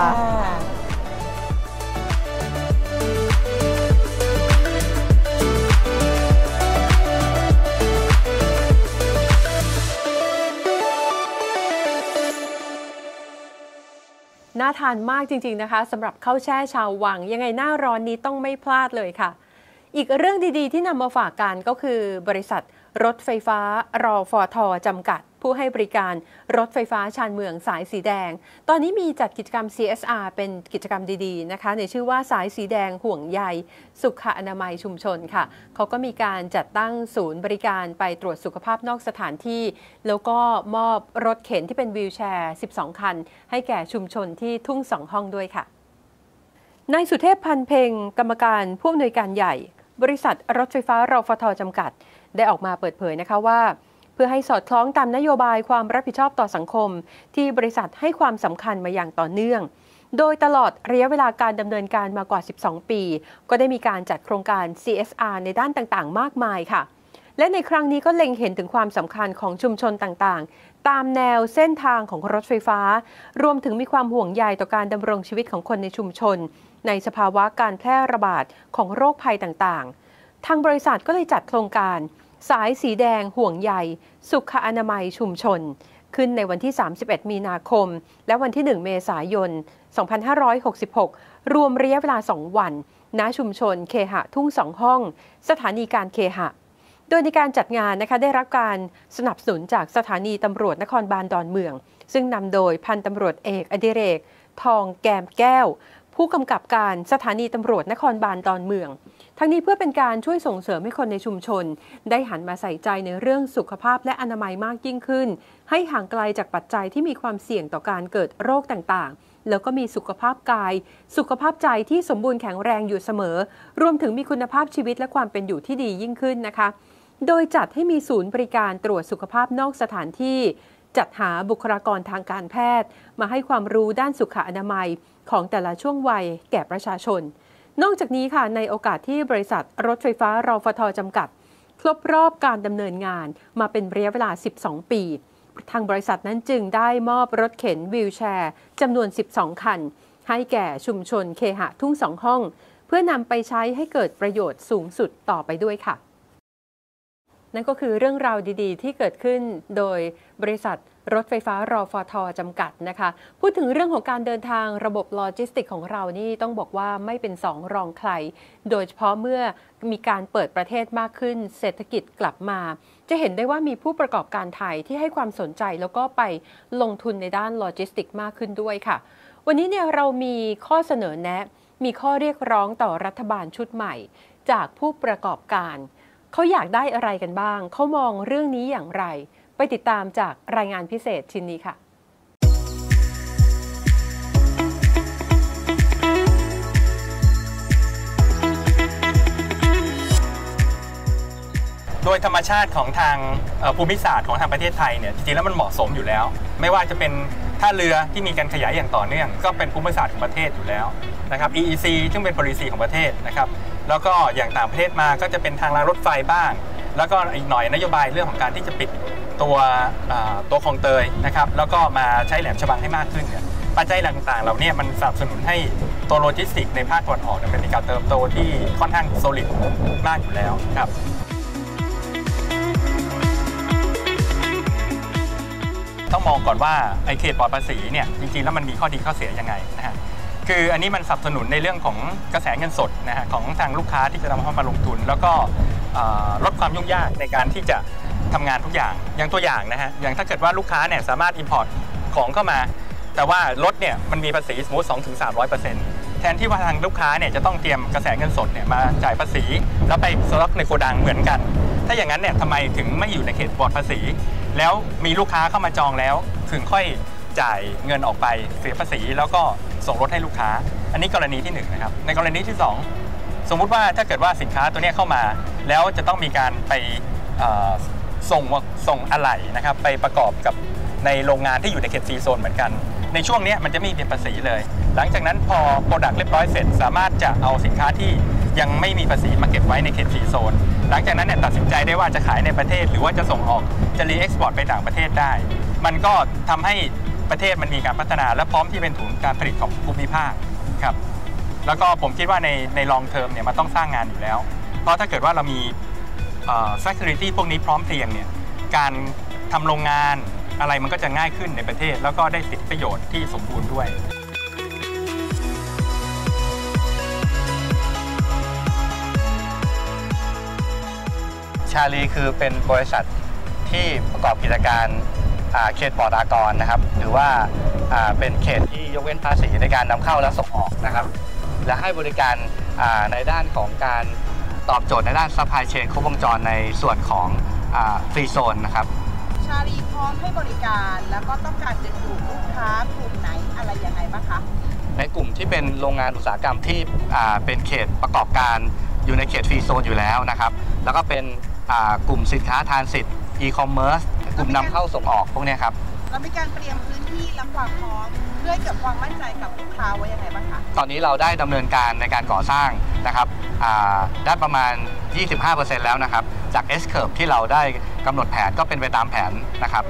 น่าทานมากจริงๆนะคะสำหรับข้าวแช่ชาววังยังไงหน้าร้อนนี้ต้องไม่พลาดเลยค่ะอีกเรื่องดีๆที่นำมาฝากกันก็คือบริษัทรถไฟฟ้ารฟท.จำกัดผู้ให้บริการรถไฟฟ้าชานเมืองสายสีแดงตอนนี้มีจัดกิจกรรม ซี เอส อาร์ เป็นกิจกรรมดีๆนะคะในชื่อว่าสายสีแดงห่วงใยสุขอนามัยชุมชนค่ะเขาก็มีการจัดตั้งศูนย์บริการไปตรวจสุขภาพนอกสถานที่แล้วก็มอบรถเข็นที่เป็นวีลแชร์สิบสองคันให้แก่ชุมชนที่ทุ่งสองห้องด้วยค่ะนายสุเทพพันเพ็งกรรมการผู้อำนวยการใหญ่บริษัทรถไฟฟ้ารฟท.จำกัดได้ออกมาเปิดเผยนะคะว่าเพื่อให้สอดคล้องตามนโยบายความรับผิดชอบต่อสังคมที่บริษัทให้ความสำคัญมาอย่างต่อเนื่องโดยตลอดระยะเวลาการดำเนินการมากว่าสิบสองปีก็ได้มีการจัดโครงการ ซี เอส อาร์ ในด้านต่างๆมากมายค่ะและในครั้งนี้ก็เล็งเห็นถึงความสำคัญของชุมชนต่างๆตามแนวเส้นทางของรถไฟฟ้ารวมถึงมีความห่วงใยต่อการดำรงชีวิตของคนในชุมชนในสภาวะการแพร่ระบาดของโรคภัยต่างๆทางบริษัทก็เลยจัดโครงการสายสีแดงห่วงใยสุขอนามัยชุมชนขึ้นในวันที่สามสิบเอ็ดมีนาคมและวันที่หนึ่งเมษายนสองพันห้าร้อยหกสิบหกรวมระยะเวลาสองวันณชุมชนเคหะทุ่งสองห้องสถานีการเคหะโดยในการจัดงานนะคะได้รับการสนับสนุนจากสถานีตำรวจนครบาลดอนเมืองซึ่งนำโดยพันตำรวจเอกอดิเรกทองแกมแก้วผู้กำกับการสถานีตำรวจนครบาลดอนเมืองทั้งนี้เพื่อเป็นการช่วยส่งเสริมให้คนในชุมชนได้หันมาใส่ใจในเรื่องสุขภาพและอนามัยมากยิ่งขึ้นให้ห่างไกลจากปัจจัยที่มีความเสี่ยงต่อการเกิดโรคต่างๆแล้วก็มีสุขภาพกายสุขภาพใจที่สมบูรณ์แข็งแรงอยู่เสมอรวมถึงมีคุณภาพชีวิตและความเป็นอยู่ที่ดียิ่งขึ้นนะคะโดยจัดให้มีศูนย์บริการตรวจสุขภาพนอกสถานที่จัดหาบุคลากรทางการแพทย์มาให้ความรู้ด้านสุขอนามัยของแต่ละช่วงวัยแก่ประชาชนนอกจากนี้ค่ะในโอกาสที่บริษัทรถไฟฟ้ารฟท.จำกัดครบรอบการดำเนินงานมาเป็นระยะเวลาสิบสองปีทางบริษัทนั้นจึงได้มอบรถเข็นวีลแชร์จำนวนสิบสองคันให้แก่ชุมชนเคหะทุ่งสองห้องเพื่อนำไปใช้ให้เกิดประโยชน์สูงสุดต่อไปด้วยค่ะนั่นก็คือเรื่องราวดีๆที่เกิดขึ้นโดยบริษัทรถไฟฟ้ารฟท.จำกัดนะคะพูดถึงเรื่องของการเดินทางระบบโลจิสติกของเรานี่ต้องบอกว่าไม่เป็นสองรองใครโดยเฉพาะเมื่อมีการเปิดประเทศมากขึ้นเศรษฐกิจกลับมาจะเห็นได้ว่ามีผู้ประกอบการไทยที่ให้ความสนใจแล้วก็ไปลงทุนในด้านโลจิสติกมากขึ้นด้วยค่ะวันนี้เนี่ยเรามีข้อเสนอแนะมีข้อเรียกร้องต่อรัฐบาลชุดใหม่จากผู้ประกอบการเขาอยากได้อะไรกันบ้างเขามองเรื่องนี้อย่างไรไปติดตามจากรายงานพิเศษชิ้นนี้ค่ะโดยธรรมชาติของทางภูมิศาสตร์ของทางประเทศไทยเนี่ยจริงๆแล้วมันเหมาะสมอยู่แล้วไม่ว่าจะเป็นท่าเรือที่มีการขยายอย่างต่อเนื่องก็เป็นภูมิศาสตร์ของประเทศอยู่แล้วนะครับ อี อี ซี ซึ่งเป็น policy ของประเทศนะครับแล้วก็อย่างต่างประเทศมาก็จะเป็นทางรางรถไฟบ้างแล้วก็อีกหน่อยนโยบายเรื่องของการที่จะปิดตัวตัวคลองเตยนะครับแล้วก็มาใช้แหลมฉบังให้มากขึ้นเนี่ยปัจจัยต่างๆเหล่านี้มันสนับสนุนให้ตัวโลจิสติกในภาคตะวันออกมันมีการเติบโตที่ค่อนข้างโซลิดมากอยู่แล้วครับต้องมองก่อนว่าไอ้เขตปลอดภาษีเนี่ยจริงๆแล้วมันมีข้อดีข้อเสียยังไงนะฮะคืออันนี้มันสนับสนุนในเรื่องของกระแสเงินสดนะฮะของทางลูกค้าที่จะนำเข้ามาลงทุนแล้วก็ลดความยุ่งยากในการที่จะทำงานทุกอย่างอย่างตัวอย่างนะฮะอย่างถ้าเกิดว่าลูกค้าเนี่ยสามารถ import ของเข้ามาแต่ว่ารถเนี่ยมันมีภาษีสมมติ สองถึงสามร้อยเปอร์เซ็นต์ แทนที่ว่าทางลูกค้าเนี่ยจะต้องเตรียมกระแสเงินสดเนี่ยมาจ่ายภาษีแล้วไปสต็อกในโกดังเหมือนกันถ้าอย่างนั้นเนี่ยทำไมถึงไม่อยู่ในเขตปลอดภาษีแล้วมีลูกค้าเข้ามาจองแล้วถึงค่อยจ่ายเงินออกไปเสียภาษีแล้วก็ส่งรถให้ลูกค้าอันนี้กรณีที่หนึ่งนะครับในกรณีที่สองสมมุติว่าถ้าเกิดว่าสินค้าตัวนี้เข้ามาแล้วจะต้องมีการไปส่งส่งอะไหล่นะครับไปประกอบกับในโรงงานที่อยู่ในเขตฟรีโซนเหมือนกันในช่วงนี้มันจะไม่มีภาษีเลยหลังจากนั้นพอโปรดักต์เรียบร้อยเสร็จสามารถจะเอาสินค้าที่ยังไม่มีภาษีมาเก็บไว้ในเขตฟรีโซนหลังจากนั้นเนี่ยตัดสินใจได้ว่าจะขายในประเทศหรือว่าจะส่งออกจะรีเอ็กซ์พอร์ตไปต่างประเทศได้มันก็ทำให้ประเทศมันมีการพัฒนาและพร้อมที่เป็นศูนย์การผลิตของภูมิภาคครับแล้วก็ผมคิดว่าในในลองเทอมเนี่ยมันต้องสร้างงานอยู่แล้วเพราะถ้าเกิดว่าเรามีเอ่อ facility พวกนี้พร้อมเพรียงเนี่ยการทำโรงงานอะไรมันก็จะง่ายขึ้นในประเทศแล้วก็ได้สิทธิประโยชน์ที่สมบูรณ์ด้วยชาลีคือเป็นบริษัทที่ประกอบกิจการเขตปลอดอากรนะครับหรือว่าเป็นเขตที่ยกเว้นภาษีในการนำเข้าและส่งออกนะครับและให้บริการในด้านของการตอบโจทย์ในด้านซัพพลายเชนครบวงจรในส่วนของฟรีโซนนะครับชาลีพร้อมให้บริการแล้วก็ต้องการดึงดูดลูกค้ากลุ่มไหนอะไรยังไงบ้างคะในกลุ่มที่เป็นโรงงานอุตสาหกรรมที่เป็นเขตประกอบการอยู่ในเขตฟรีโซนอยู่แล้วนะครับแล้วก็เป็นกลุ่มสินค้าทานสิทธิ์อีคอมเมิร์ซกลุ่มนำเข้าส่งออกพวกนี้ครับเรามีการเตรียมพื้นที่และความพร้อมเพื่อให้เกิดความมั่นใจกับลูกค้าไว้ยังไงบ้างคะตอนนี้เราได้ดำเนินการในการก่อสร้างนะครับได้ประมาณ ยี่สิบห้าเปอร์เซ็นต์ แล้วนะครับจาก S curve ที่เราได้กำหนดแผนก็เป็นไปตามแผนนะครับ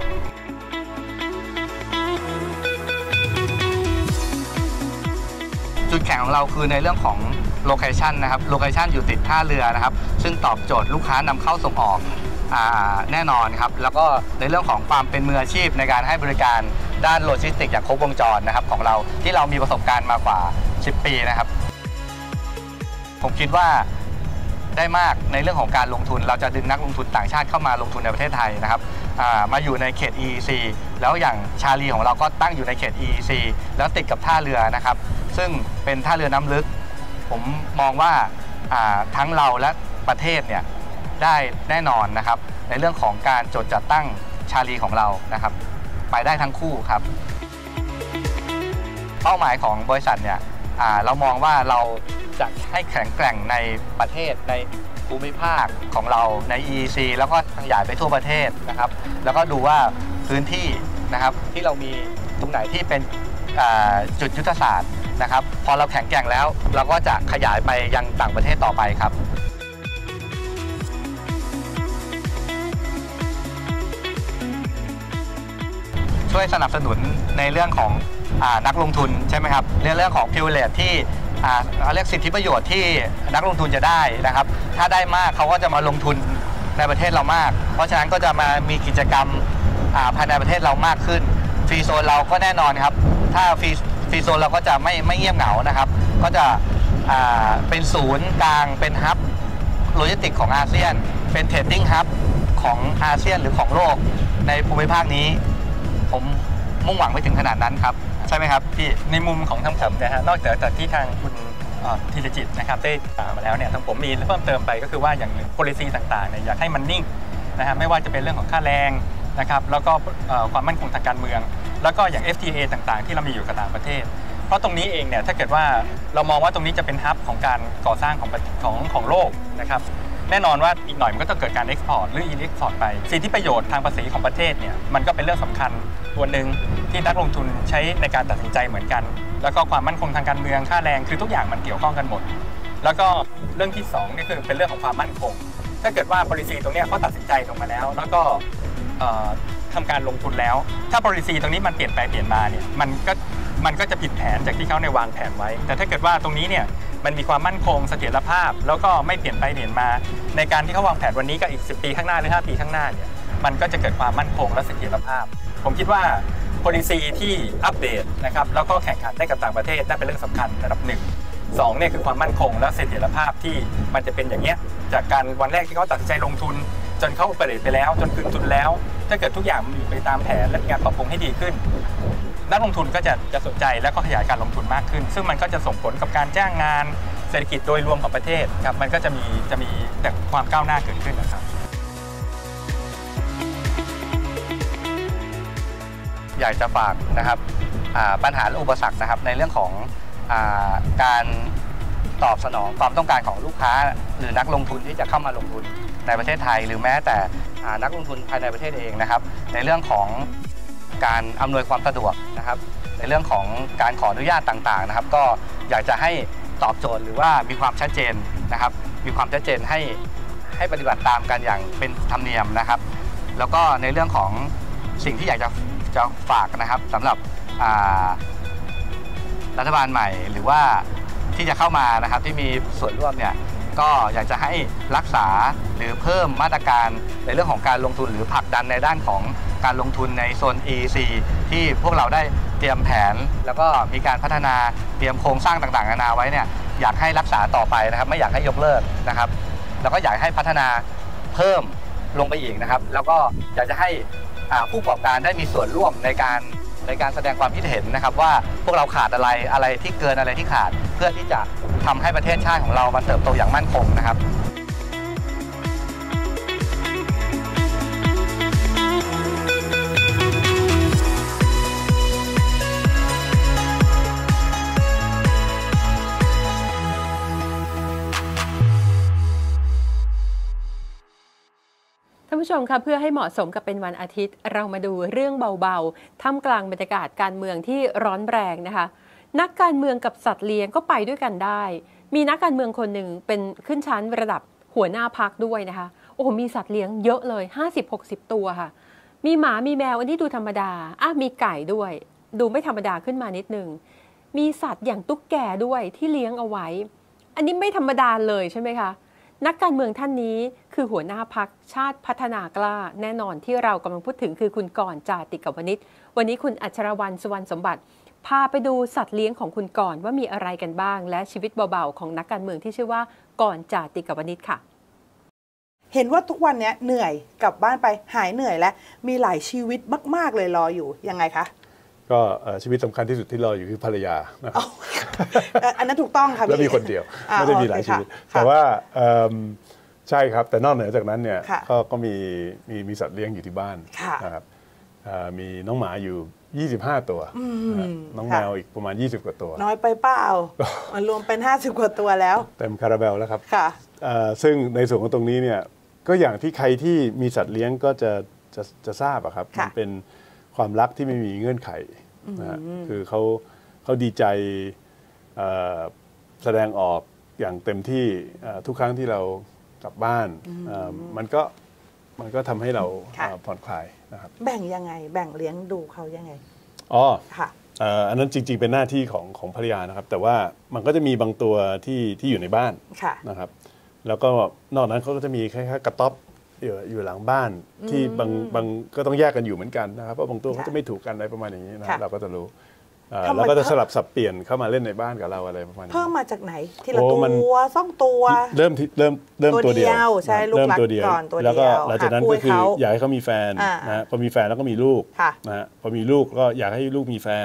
จุดแข็งของเราคือในเรื่องของโลเคชันนะครับโลเคชันอยู่ติดท่าเรือนะครับซึ่งตอบโจทย์ลูกค้านำเข้าส่งออกแน่นอนครับแล้วก็ในเรื่องของความเป็นมืออาชีพในการให้บริการด้านโลจิสติกอย่างครบวงจรนะครับของเราที่เรามีประสบการณ์มากว่าสิบปีนะครับผมคิดว่าได้มากในเรื่องของการลงทุนเราจะดึงนักลงทุนต่างชาติเข้ามาลงทุนในประเทศไทยนะครับมาอยู่ในเขต อี อี ซี แล้วอย่างชาลีของเราก็ตั้งอยู่ในเขต อี อี ซี แล้วติดกับท่าเรือนะครับซึ่งเป็นท่าเรือน้ำลึกผมมองว่าทั้งเราและประเทศเนี่ยได้แน่นอนนะครับในเรื่องของการจดจัดตั้งชาลีของเรานะครับไปได้ทั้งคู่ครับเป้าหมายของบริษัทเนี่ยเรามองว่าเราจะให้แข็งแกร่งในประเทศในภูมิภาคของเราใน อี อี ซี แล้วก็ขยายไปทั่วประเทศนะครับแล้วก็ดูว่าพื้นที่นะครับที่เรามีตรงไหนที่เป็นจุดยุทธศาสตร์นะครับพอเราแข็งแกร่งแล้วเราก็จะขยายไปยังต่างประเทศต่อไปครับช่วยสนับสนุนในเรื่องของนักลงทุนใช่ไหมครับในเรื่องของ privilege ที่เรียกสิทธิประโยชน์ที่นักลงทุนจะได้นะครับถ้าได้มากเขาก็จะมาลงทุนในประเทศเรามากเพราะฉะนั้นก็จะมามีกิจกรรมภายในประเทศเรามากขึ้นฟรีโซนเราก็แน่นอนครับถ้าฟรีฟรีโซนเราก็จะไม่ไม่เงียบเหงานะครับก็จะเป็นศูนย์กลางเป็นฮับโลจิสติกของอาเซียนเป็นเทรดดิ้งฮับของอาเซียนหรือของโลกในภูมิภาคนี้ผมมุ่งหวังไปถึงขนาดนั้นครับใช่ไหมครับพี่ในมุมของทางผมนะฮะนอกจากที่ทางคุณธีรจิตนะครับได้ตามมาแล้วเนี่ยทางผมมีเพิ่มเติมไปก็คือว่าอย่างหนึ่ง policy ต่างๆเนี่ยอยากให้มันนิ่งนะฮะไม่ว่าจะเป็นเรื่องของค่าแรงนะครับแล้วก็ความมั่นคงทางการเมืองแล้วก็อย่าง เอฟ ที เอ ต่างๆที่เรามีอยู่กับต่างประเทศเพราะตรงนี้เองเนี่ยถ้าเกิดว่าเรามองว่าตรงนี้จะเป็นฮับของการก่อสร้างของของของโลกนะครับแน่นอนว่าอีกหน่อยมันก็ต้องเกิดการเอ็กซ์พอร์ตหรืออีเอ็กซ์พอร์ตไปสิทธิประโยชน์ทางภาษีของประเทศเนี่ยมันก็เป็นเรื่องสำคัญตัวหนึ่งที่นักลงทุนใช้ในการตัดสินใจเหมือนกันแล้วก็ความมั่นคงทางการเมืองค่าแรงคือทุกอย่างมันเกี่ยวข้องกันหมดแล้วก็เรื่องที่สองนี่คือเป็นเรื่องของความมั่นคงถ้าเกิดว่า policy ตรงนี้เขาตัดสินใจลงมาแล้วแล้วก็ทำการลงทุนแล้วถ้า policy ตรงนี้มันเปลี่ยนไปเปลี่ยนมาเนี่ยมันก็มันก็จะผิดแผนจากที่เขาในวางแผนไว้แต่ถ้าเกิดว่าตรงนี้เนี่ยมันมีความมั่นคงเสถียรภาพแล้วก็ไม่เปลี่ยนไปเปลี่ยนมาในการที่เขาวางแผนวันนี้กับอีกสิบปีข้างหน้าหรือห้าปีข้างหน้าเนี่ยมันก็จะเกิดความมั่นคงและเสถียรภาพผมคิดว่า policy ที่อัปเดตนะครับแล้วก็แข่งขันได้กับต่างประเทศนั่นเป็นเรื่องสำคัญระดับหนึ่งสองเนี่ยคือความมั่นคงและเสถียรภาพที่มันจะเป็นอย่างเงี้ยจากการวันแรกที่เขาตัดสินใจลงทุนจนเขาเปิดไปแล้วจนคืนทุนแล้วถ้าเกิดทุกอย่างมีไปตามแผนและมีการปรับปรุงให้ดีขึ้นนักลงทุนก็จะจะสนใจและก็ขยายการลงทุนมากขึ้นซึ่งมันก็จะส่งผลกับการจ้างงานเศรษฐกิจโดยรวมของประเทศครับมันก็จะมีจะมีแต่ความก้าวหน้าเกิดขึ้นนะครับอยากจะฝากนะครับปัญหาและอุปสรรคนะครับในเรื่องของการตอบสนองความต้องการของลูกค้าหรือนักลงทุนที่จะเข้ามาลงทุนในประเทศไทยหรือแม้แต่นักลงทุนภายในประเทศเองนะครับในเรื่องของการอำนวยความสะดวกนะครับในเรื่องของการขออนุญาตต่างๆนะครับก็อยากจะให้ตอบโจทย์หรือว่ามีความชัดเจนนะครับมีความชัดเจนให้ให้ปฏิบัติตามกันอย่างเป็นธรรมเนียมนะครับแล้วก็ในเรื่องของสิ่งที่อยากจะจะฝากนะครับสำหรับรัฐบาลใหม่หรือว่าที่จะเข้ามานะครับที่มีส่วนร่วมเนี่ยก็อยากจะให้รักษาหรือเพิ่มมาตรการในเรื่องของการลงทุนหรือผลักดันในด้านของการลงทุนในโซน อี อี ซี ที่พวกเราได้เตรียมแผนแล้วก็มีการพัฒนาเตรียมโครงสร้างต่างๆนานาไว้เนี่ยอยากให้รักษาต่อไปนะครับไม่อยากให้ยกเลิกนะครับแล้วก็อยากให้พัฒนาเพิ่มลงไปอีกนะครับแล้วก็อยากจะให้ผู้ประกอบการได้มีส่วนร่วมในการในการแสดงความคิดเห็นนะครับว่าพวกเราขาดอะไรอะไรที่เกินอะไรที่ขาดเพื่อที่จะทำให้ประเทศชาติของเรามันเติบโตอย่างมั่นคงนะครับท่านผู้ชมคะเพื่อให้เหมาะสมกับเป็นวันอาทิตย์เรามาดูเรื่องเบาๆท่ามกลางบรรยากาศการเมืองที่ร้อนแรงนะคะนักการเมืองกับสัตว์เลี้ยงก็ไปด้วยกันได้มีนักการเมืองคนหนึ่งเป็นขึ้นชั้นระดับหัวหน้าพรรคด้วยนะคะโอ้โหมีสัตว์เลี้ยงเยอะเลย ห้าสิบหกสิบ ตัวค่ะมีหมามีแมวอันนี้ดูธรรมดาอ่ะมีไก่ด้วยดูไม่ธรรมดาขึ้นมานิดนึงมีสัตว์อย่างตุ๊กแกด้วยที่เลี้ยงเอาไว้อันนี้ไม่ธรรมดาเลยใช่ไหมคะนักการเมืองท่านนี้คือหัวหน้าพรรคชาติพัฒนากล้าแน่นอนที่เรากำลังพูดถึงคือคุณกรณ์ จาติกวณิชวันนี้คุณอัชรวรรณ สุวรรณสมบัติพาไปดูสัตว์เลี้ยงของคุณกรณ์ว่ามีอะไรกันบ้างและชีวิตเบาๆของนักการเมืองที่ชื่อว่ากรณ์ จาติกวณิชค่ะเห็นว่าทุกวันนี้เหนื่อยกลับบ้านไปหายเหนื่อยและมีหลายชีวิตมากๆเลยรออยู่ยังไงคะก็ชีวิตสำคัญที่สุดที่รออยู่คือภรรยานะครับอันนั้นถูกต้องค่ะแล้วมีคนเดียวไม่ได้มีหลายชีวิตแต่ว่าใช่ครับแต่นอกเหนือจากนั้นเนี่ยก็มีมีมีสัตว์เลี้ยงอยู่ที่บ้านนะครับมีน้องหมาอยู่ยี่สิบห้าตัวน้องแมวอีกประมาณยี่สิบกว่าตัวน้อยไปเปล่ามันรวมเป็นห้าสิบกว่าตัวแล้วเต็มคาราเบลแล้วครับซึ่งในส่วนของตรงนี้เนี่ยก็อย่างที่ใครที่มีสัตว์เลี้ยงก็จะจะจะทราบอะครับมันเป็นความรักที่ไม่มีเงื่อนไขนะคือเขาเขาดีใจแสดงออกอย่างเต็มที่ทุกครั้งที่เรากลับบ้านมันก็มันก็ทำให้เราผ่อนคลายนะครับแบ่งยังไงแบ่งเลี้ยงดูเขายังไงอ๋อค่ะอันนั้นจริงๆเป็นหน้าที่ของของภรรยานะครับแต่ว่ามันก็จะมีบางตัวที่ที่อยู่ในบ้านนะครับแล้วก็นอกนั้นเขาก็จะมีคล้ายๆกระต๊อบอยู่หลังบ้านที่บางบางก็ต้องแยกกันอยู่เหมือนกันนะครับเพราะบางตัวเขาจะไม่ถูกกันอะไรประมาณอย่างนี้นะเราก็จะรู้เราก็จะสลับสับเปลี่ยนเข้ามาเล่นในบ้านกับเราอะไรประมาณนี้เพิ่มมาจากไหนทีละตัวสองตัวเริ่มเริ่มเริ่มตัวเดียวใช่ลูกหลักก่อนตัวเดียวแล้วก็หลังจากนั้นก็คืออยากให้เขามีแฟนนะพอมีแฟนแล้วก็มีลูกนะพอมีลูกก็อยากให้ลูกมีแฟน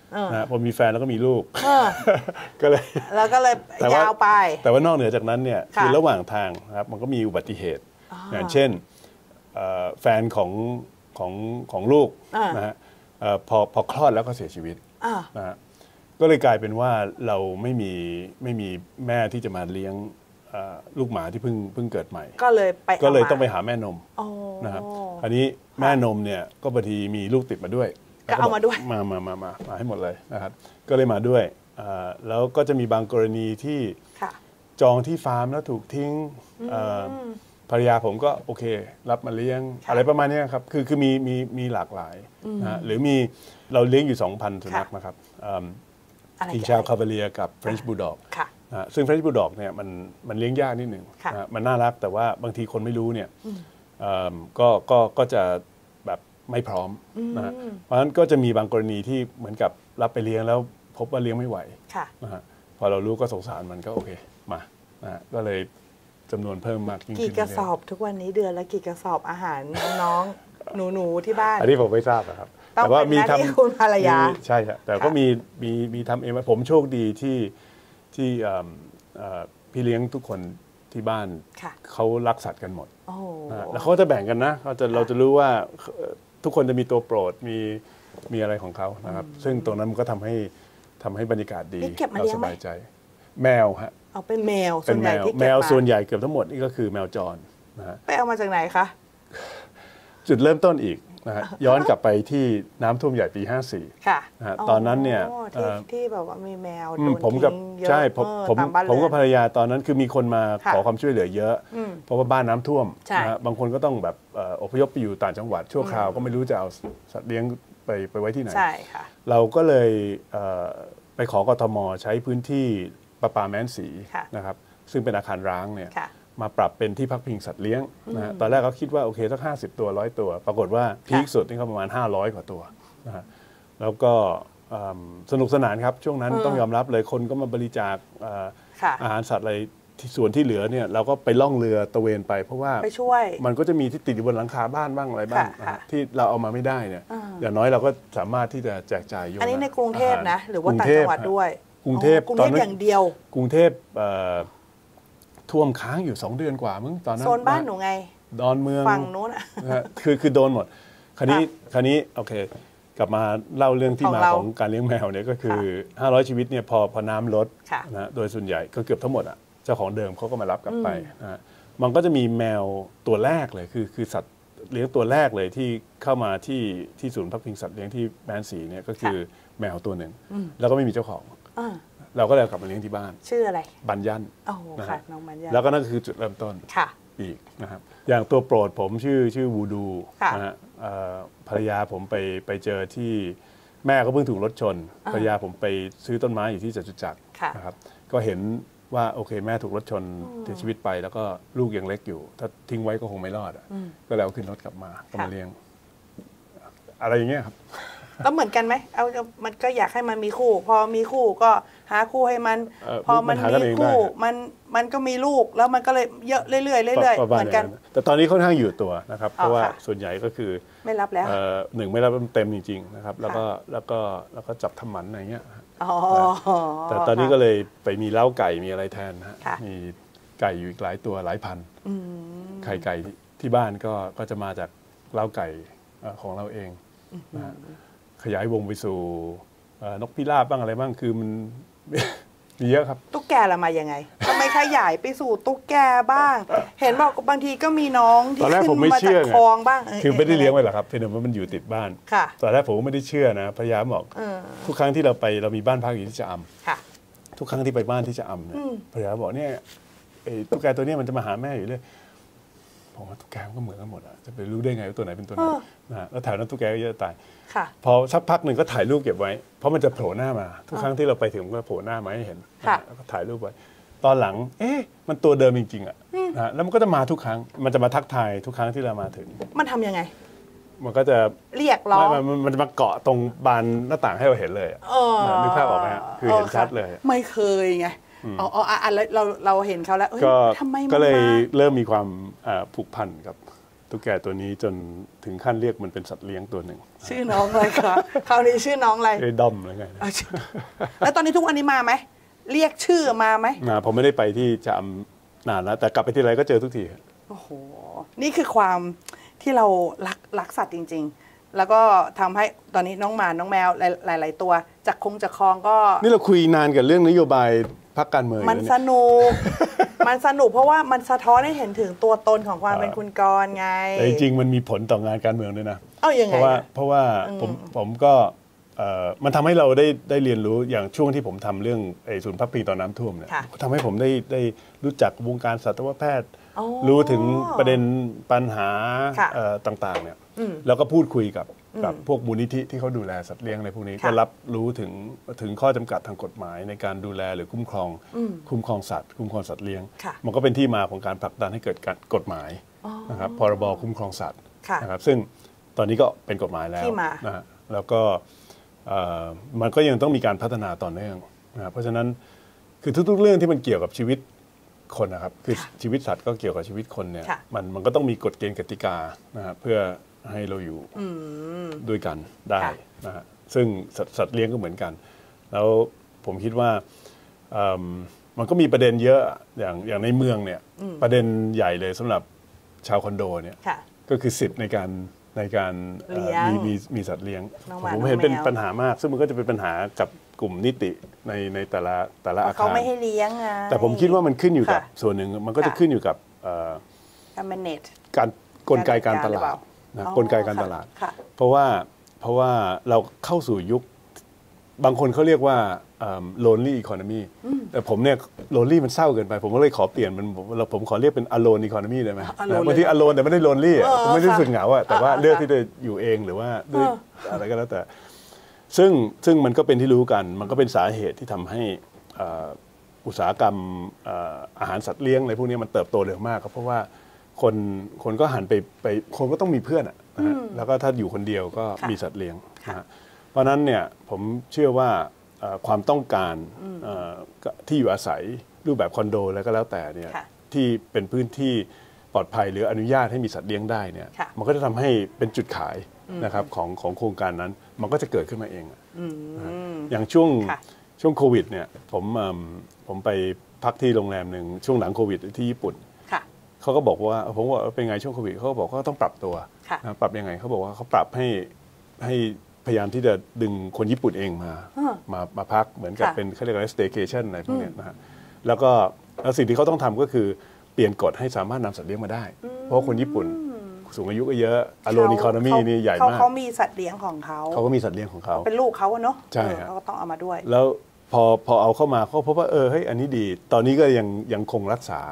นะพอมีแฟนแล้วก็มีลูกก็เลยแล้วก็เลยยาวไปแต่ว่านอกเหนือจากนั้นเนี่ยคือระหว่างทางครับมันก็มีอุบัติเหตุอย่างเช่นแฟนของของของลูกนะฮะพอพอคลอดแล้วก็เสียชีวิตนะฮะก็เลยกลายเป็นว่าเราไม่มีไม่มีแม่ที่จะมาเลี้ยงลูกหมาที่เพิ่งเพิ่งเกิดใหม่ก็เลยไปก็เลยต้องไปหาแม่นมนะครับอันนี้แม่นมเนี่ยก็บางทีมีลูกติดมาด้วยก็เอามาด้วยมามามามามาให้หมดเลยนะครับก็เลยมาด้วยแล้วก็จะมีบางกรณีที่จองที่ฟาร์มแล้วถูกทิ้งภรรยาผมก็โอเครับมาเลี้ยงอะไรประมาณนี้ครับคือคือมีมีมีหลากหลายนะหรือมีเราเลี้ยงอยู่ สองพัน สุนัขนะครับทิงชาวคาเวเลียกับ French Bulldog ซึ่ง French Bulldog เนี่ยมันมันเลี้ยงยากนิดหนึ่งมันน่ารักแต่ว่าบางทีคนไม่รู้เนี่ยก็ก็ก็จะแบบไม่พร้อมนะเพราะฉะนั้นก็จะมีบางกรณีที่เหมือนกับรับไปเลี้ยงแล้วพบว่าเลี้ยงไม่ไหวนะฮะพอเรารู้ก็สงสารมันก็โอเคมานะก็เลยจำนวนเพิ่มมากยิ่งขึ้นกี่กระสอบทุกวันนี้เดือนละกี่กระสอบอาหารน้องๆหนูๆที่บ้านอันนี้ผมไม่ทราบครับแต่ว่ามีทำคุณภรรยาใช่ครับแต่ก็มีมีมีทำเองผมโชคดีที่ที่พี่เลี้ยงทุกคนที่บ้านเขารักสัตว์กันหมดแล้วเขาจะแบ่งกันนะเราจะเราจะรู้ว่าทุกคนจะมีตัวโปรดมีมีอะไรของเขานะครับซึ่งตรงนั้นมันก็ทำให้ทำให้บรรยากาศดีเราสบายใจแมวฮะเอาเป็นแมวส่วนใหญ่ที่แมวส่วนใหญ่เกือบทั้งหมดนี่ก็คือแมวจรนะฮะไปเอามาจากไหนคะจุดเริ่มต้นอีกนะฮะย้อนกลับไปที่น้ำท่วมใหญ่ปีห้าสี่ค่ะตอนนั้นเนี่ยที่แบบว่ามีแมวโดนผมกับใช่ผมผมผมกับภรรยาตอนนั้นคือมีคนมาขอความช่วยเหลือเยอะเพราะว่าบ้านน้ำท่วมนะฮะบางคนก็ต้องแบบอพยพไปอยู่ต่างจังหวัดชั่วคราวก็ไม่รู้จะเอาสัตว์เลี้ยงไปไปไว้ที่ไหนใช่ค่ะเราก็เลยไปขอกทมใช้พื้นที่ประปาแม้นสีนะครับซึ่งเป็นอาคารร้างเนี่ยมาปรับเป็นที่พักพิงสัตว์เลี้ยงนะฮะตอนแรกเขาคิดว่าโอเคสักห้าสิบตัวร้อยตัวปรากฏว่าพีคสุดนี่ก็ประมาณห้าร้อยกว่าตัวนะฮะแล้วก็สนุกสนานครับช่วงนั้นต้องยอมรับเลยคนก็มาบริจาคอาหารสัตว์อะไรที่ส่วนที่เหลือเนี่ยเราก็ไปล่องเรือตะเวนไปเพราะว่าไปช่วยมันก็จะมีที่ติดอยู่บนหลังคาบ้านบ้างอะไรบ้างที่เราเอามาไม่ได้เนี่ยอย่างน้อยเราก็สามารถที่จะแจกจ่ายอยู่อันนี้ในกรุงเทพนะหรือว่าต่างจังหวัดด้วยกรุงเทพตอนนั้นอย่างเดียวกรุงเทพท่วมค้างอยู่สองเดือนกว่ามึงตอนนั้นโซนบ้านหนูไงดอนเมืองฝั่งนู้นคือคือโดนหมดคราวนี้คราวนี้โอเคกลับมาเล่าเรื่องที่มาของการเลี้ยงแมวเนี่ยก็คือห้าร้อยชีวิตเนี่ยพอพอน้ำลดนะโดยส่วนใหญ่ก็เกือบทั้งหมดอ่ะเจ้าของเดิมเขาก็มารับกลับไปนะมันก็จะมีแมวตัวแรกเลยคือคือสัตว์เลี้ยงตัวแรกเลยที่เข้ามาที่ที่ศูนย์พักพิงสัตว์เลี้ยงที่แมนสีเนี่ยก็คือแมวตัวหนึ่งแล้วก็ไม่มีเจ้าของเราก็เลยกลับมาเลี้ยงที่บ้านชื่ออะไรบัญญันโอ้ค่ะน้องบัญญันแล้วก็นั่นคือจุดเริ่มต้นอีกนะครับอย่างตัวโปรดผมชื่อชื่อวูดูนะฮะภรรยาผมไปไปเจอที่แม่ก็เพิ่งถูกรถชนภรรยาผมไปซื้อต้นไม้อยู่ที่จตุจักรนะครับก็เห็นว่าโอเคแม่ถูกรถชนเสียชีวิตไปแล้วก็ลูกยังเล็กอยู่ถ้าทิ้งไว้ก็คงไม่รอดอ่ะก็เลยเอาขึ้นรถกลับมาก็มาเลี้ยงอะไรอย่างเงี้ยครับต้องเหมือนกันไหมเอามันก็อยากให้มันมีคู่พอมีคู่ก็หาคู่ให้มันพอมันมีคู่มันมันก็มีลูกแล้วมันก็เลยเยอะเรื่อยๆเรื่อยๆเหมือนกันแต่ตอนนี้ค่อนข้างอยู่ตัวนะครับเพราะว่าส่วนใหญ่ก็คือไม่รับแล้วหนึ่งไม่รับเต็มจริงๆนะครับแล้วก็แล้วก็แล้วก็จับทำหมันอะไรเงี้ยแต่ตอนนี้ก็เลยไปมีเล้าไก่มีอะไรแทนฮะมีไก่อยู่อีกหลายตัวหลายพันไข่ไก่ที่บ้านก็ก็จะมาจากเล้าไก่ของเราเองนะขยายวงไปสู่นกพิราบบ้างอะไรบ้างคือมันมีเยอะครับตุ๊กแกละมายังไงทำไมขยายไปสู่ตุ๊กแกบ้างเห็นบอกบางทีก็มีน้องที่ขึ้นมาจากคลองบ้างคือไม่ได้เลี้ยงไว้หรอกครับเพียงแต่ว่ามันอยู่ติดบ้านตอนแรกผมก็ไม่ได้เชื่อนะพยายามบอกทุกครั้งที่เราไปเรามีบ้านพักอยู่ที่ชะอำทุกครั้งที่ไปบ้านที่ชะอำเนี่ยพยายามบอกเนี่ยตุ๊กแกตัวนี้มันจะมาหาแม่อยู่เลยผมว่าตุ๊กแกมันก็เหมือนกันหมดอ่ะจะไปรู้ได้ไงว่าตัวไหนเป็นตัวไหนนะแล้วแถวนั้นตุ๊กแกก็เยอะตายพอสักพักหนึ่งก็ถ่ายรูปเก็บไว้เพราะมันจะโผล่หน้ามาทุกครั้งที่เราไปถึงก็โผล่หน้ามาให้เห็นแล้วก็ถ่ายรูปไว้ตอนหลังเอ๊ะมันตัวเดิมจริงๆอ่ะนะแล้วมันก็จะมาทุกครั้งมันจะมาทักทายทุกครั้งที่เรามาถึงมันทำยังไงมันก็จะเรียกร้องมันจะมาเกาะตรงบานหน้าต่างให้เราเห็นเลยนึกภาพออกไหมฮะคือเห็นชัดเลยไม่เคยไงอ๋ออ๋ออ่ะเราเราเห็นเขาแล้วทำไมก็เลยเริ่มมีความผูกพันกับตุ๊กแกตัวนี้จนถึงขั้นเรียกมันเป็นสัตว์เลี้ยงตัวหนึ่งชื่อน้องอะไรคะคราวนี้ชื่อน้องอะไรไอ้ดอมอะไรไงแล้วตอนนี้ทุกวันนี้มาไหมเรียกชื่อมาไหมมาผมไม่ได้ไปที่จะนานแล้วแต่กลับไปที่ไรก็เจอทุกทีโอ้โหนี่คือความที่เรารักรักสัตว์จริงๆแล้วก็ทำให้ตอนนี้น้องหมาน้องแมวหลายๆตัวจากคงจากคลองก็นี่เราคุยนานกับเรื่องนโยบายพรรคการเมืองมันสนุกมันสนุกเพราะว่ามันสะท้อนให้เห็นถึงตัวตนของความเป็นคุณกรณ์ไงแต่จริงๆมันมีผลต่องานการเมืองด้วยนะเอ้ายังไงเพราะว่าเพราะว่าผมผมก็มันทำให้เราได้ได้เรียนรู้อย่างช่วงที่ผมทำเรื่องไอ้ศูนย์พักพิงตอนน้ำท่วมเนี่ยทำให้ผมได้ได้รู้จักวงการสัตวแพทย์รู้ถึงประเด็นปัญหาต่างๆเนี่ยแล้วก็พูดคุยกับกับพวกมูลนิธิที่เขาดูแลสัตว์เลี้ยงในพวกนี้ก็รับรู้ถึงถึงข้อจำกัดทางกฎหมายในการดูแลหรือคุ้มครองคุ้มครองสัตว์คุ้มครองสัตว์เลี้ยงมันก็เป็นที่มาของการผลักดันให้เกิดกฎหมายนะครับพรบคุ้มครองสัตว์นะครับซึ่งตอนนี้ก็เป็นกฎหมายแล้วนะฮะแล้วก็มันก็ยังต้องมีการพัฒนาต่อเนื่องนะเพราะฉะนั้นคือทุกๆเรื่องที่มันเกี่ยวกับชีวิตคนนะครับคือชีวิตสัตว์ก็เกี่ยวกับชีวิตคนเนี่ยมันมันก็ต้องมีกฎเกณฑ์กติกานะครับเพื่อให้เราอยู่ด้วยกันได้นะฮะซึ่งสัตว์เลี้ยงก็เหมือนกันแล้วผมคิดว่ามันก็มีประเด็นเยอะอย่างอย่างในเมืองเนี่ยประเด็นใหญ่เลยสำหรับชาวคอนโดเนี่ยก็คือสิทธิ์ในการในการมีมีมีสัตว์เลี้ยงผมเห็นเป็นปัญหามากซึ่งมันก็จะเป็นปัญหากับกลุ่มนิติในในแต่ละแต่ละอาคารเขาไม่ให้เลี้ยงไงแต่ผมคิดว่ามันขึ้นอยู่กับส่วนหนึ่งมันก็จะขึ้นอยู่กับการกลไกการตลาดนะกลไกการตลาดเพราะว่าเพราะว่าเราเข้าสู่ยุคบางคนเขาเรียกว่า lonely economy แต่ผมเนี่ย lonely มันเศร้าเกินไปผมก็เลยขอเปลี่ยนมันเราผมขอเรียกเป็น alone economy ได้ไหมบางที alone แต่ไม่ได้ lonely ผมไม่ได้รู้สึกเหงาอะแต่ว่าเลือกที่จะอยู่เองหรือว่าด้วยอะไรก็แล้วแต่ซึ่งซึ่งมันก็เป็นที่รู้กันมันก็เป็นสาเหตุที่ทำให้อุตสาหกรรมอาหารสัตว์เลี้ยงอะไรพวกนี้มันเติบโตเร็วมากเพราะว่าคนคนก็หันไปไปคนก็ต้องมีเพื่อนอ่ะนะแล้วก็ถ้าอยู่คนเดียวก็มีสัตว์เลี้ยงนะเพราะนั้นเนี่ยผมเชื่อว่าความต้องการที่อยู่อาศัยรูปแบบคอนโดแล้วก็แล้วแต่เนี่ยที่เป็นพื้นที่ปลอดภัยหรืออนุญาตให้มีสัตว์เลี้ยงได้เนี่ยมันก็จะทำให้เป็นจุดขายนะครับของของโครงการนั้นมันก็จะเกิดขึ้นมาเองอย่างช่วงช่วงโควิดเนี่ยผมผมไปพักที่โรงแรมหนึ่งช่วงหลังโควิดที่ญี่ปุ่นเขาก็บอกว่าผมว่าเป็นไงช่วงโควิดเขาก็บอกว่าต้องปรับตัวนะปรับยังไงเขาบอกว่าเขาปรับให้ให้พยายามที่จะดึงคนญี่ปุ่นเองมามามาพักเหมือนกับเป็นเขาเรียกว่า staycation อะไรพวกนี้นะฮะแล้วก็แล้วสิ่งที่เขาต้องทำก็คือเปลี่ยนกฎให้สามารถนำสัตว์เลี้ยงมาได้เพราะคนญี่ปุ่นสูงอายุก็เยอะอโลนอีคอนมีนี่ใหญ่มากเขามีสัตว์เลี้ยงของเขาเขาก็มีสัตว์เลี้ยงของเขาเป็นลูกเขาเนาะใช่เขาก็ต้องเอามาด้วยแล้วพอพอเอาเข้ามาเขาพบว่าเออเฮ้ยอันนี้ดีตอนนี้ก็ยังยังคงรักษา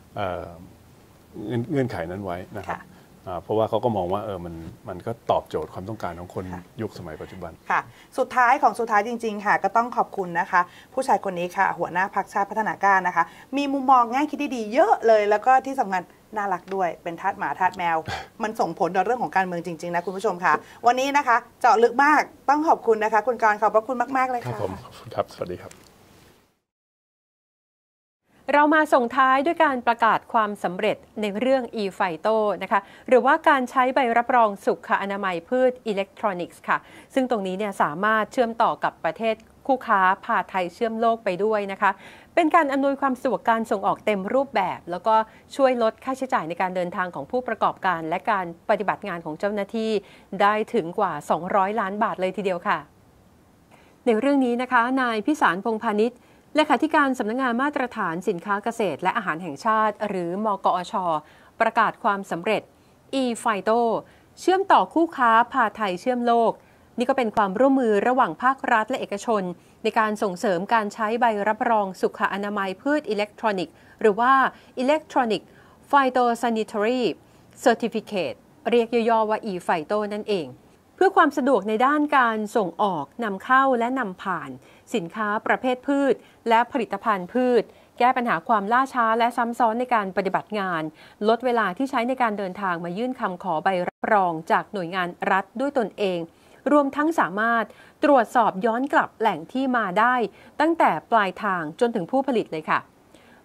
เงื่อนไขนั้นไว้นะครับเพราะว่าเขาก็มองว่าเออมันมันก็ตอบโจทย์ความต้องการของคนยุคสมัยปัจจุบันค่ะสุดท้ายของสุดท้ายจริงๆค่ะก็ต้องขอบคุณนะคะผู้ชายคนนี้ค่ะหัวหน้าพรรคชาติพัฒนากล้านะคะมีมุมมองง่ายคิดดีๆเยอะเลยแล้วก็ที่สำคัญน่ารักด้วยเป็นทาสหมาทาสแมวมันส่งผลต่อเรื่องของการเมืองจริงๆนะคุณผู้ชมค่ะวันนี้นะคะเจาะลึกมากต้องขอบคุณนะคะคุณกรณ์ขอบพระคุณมากๆเลยค่ะครับผมขอบคุณครับสวัสดีครับเรามาส่งท้ายด้วยการประกาศความสำเร็จในเรื่อง e-Phyto นะคะหรือว่าการใช้ใบรับรองสุขอนามัยพืชอิเล็กทรอนิกส์ค่ะซึ่งตรงนี้เนี่ยสามารถเชื่อมต่อกับประเทศคู่ค้าพาไทยเชื่อมโลกไปด้วยนะคะเป็นการอำนวยความสะดวกการส่งออกเต็มรูปแบบแล้วก็ช่วยลดค่าใช้จ่ายในการเดินทางของผู้ประกอบการและการปฏิบัติงานของเจ้าหน้าที่ได้ถึงกว่าสองร้อยล้านบาทเลยทีเดียวค่ะในเรื่องนี้นะคะนายพิสารพงษ์พาณิชย์เลขาธิการสำนักงานมาตรฐานสินค้าเกษตรและอาหารแห่งชาติหรือมกอช.ประกาศความสำเร็จ e-Phyto เชื่อมต่อคู่ค้าพาไทยเชื่อมโลกนี่ก็เป็นความร่วมมือระหว่างภาครัฐและเอกชนในการส่งเสริมการใช้ใบรับรองสุขอนามัยพืชอิเล็กทรอนิกส์หรือว่า Electronic Phytosanitary Certificate เรียกย่อๆว่า e-Phyto นั่นเองเพื่อความสะดวกในด้านการส่งออกนำเข้าและนำผ่านสินค้าประเภทพืชและผลิตภัณฑ์พืชแก้ปัญหาความล่าช้าและซ้ำซ้อนในการปฏิบัติงานลดเวลาที่ใช้ในการเดินทางมายื่นคำขอใบรับรองจากหน่วยงานรัฐด้วยตนเองรวมทั้งสามารถตรวจสอบย้อนกลับแหล่งที่มาได้ตั้งแต่ปลายทางจนถึงผู้ผลิตเลยค่ะ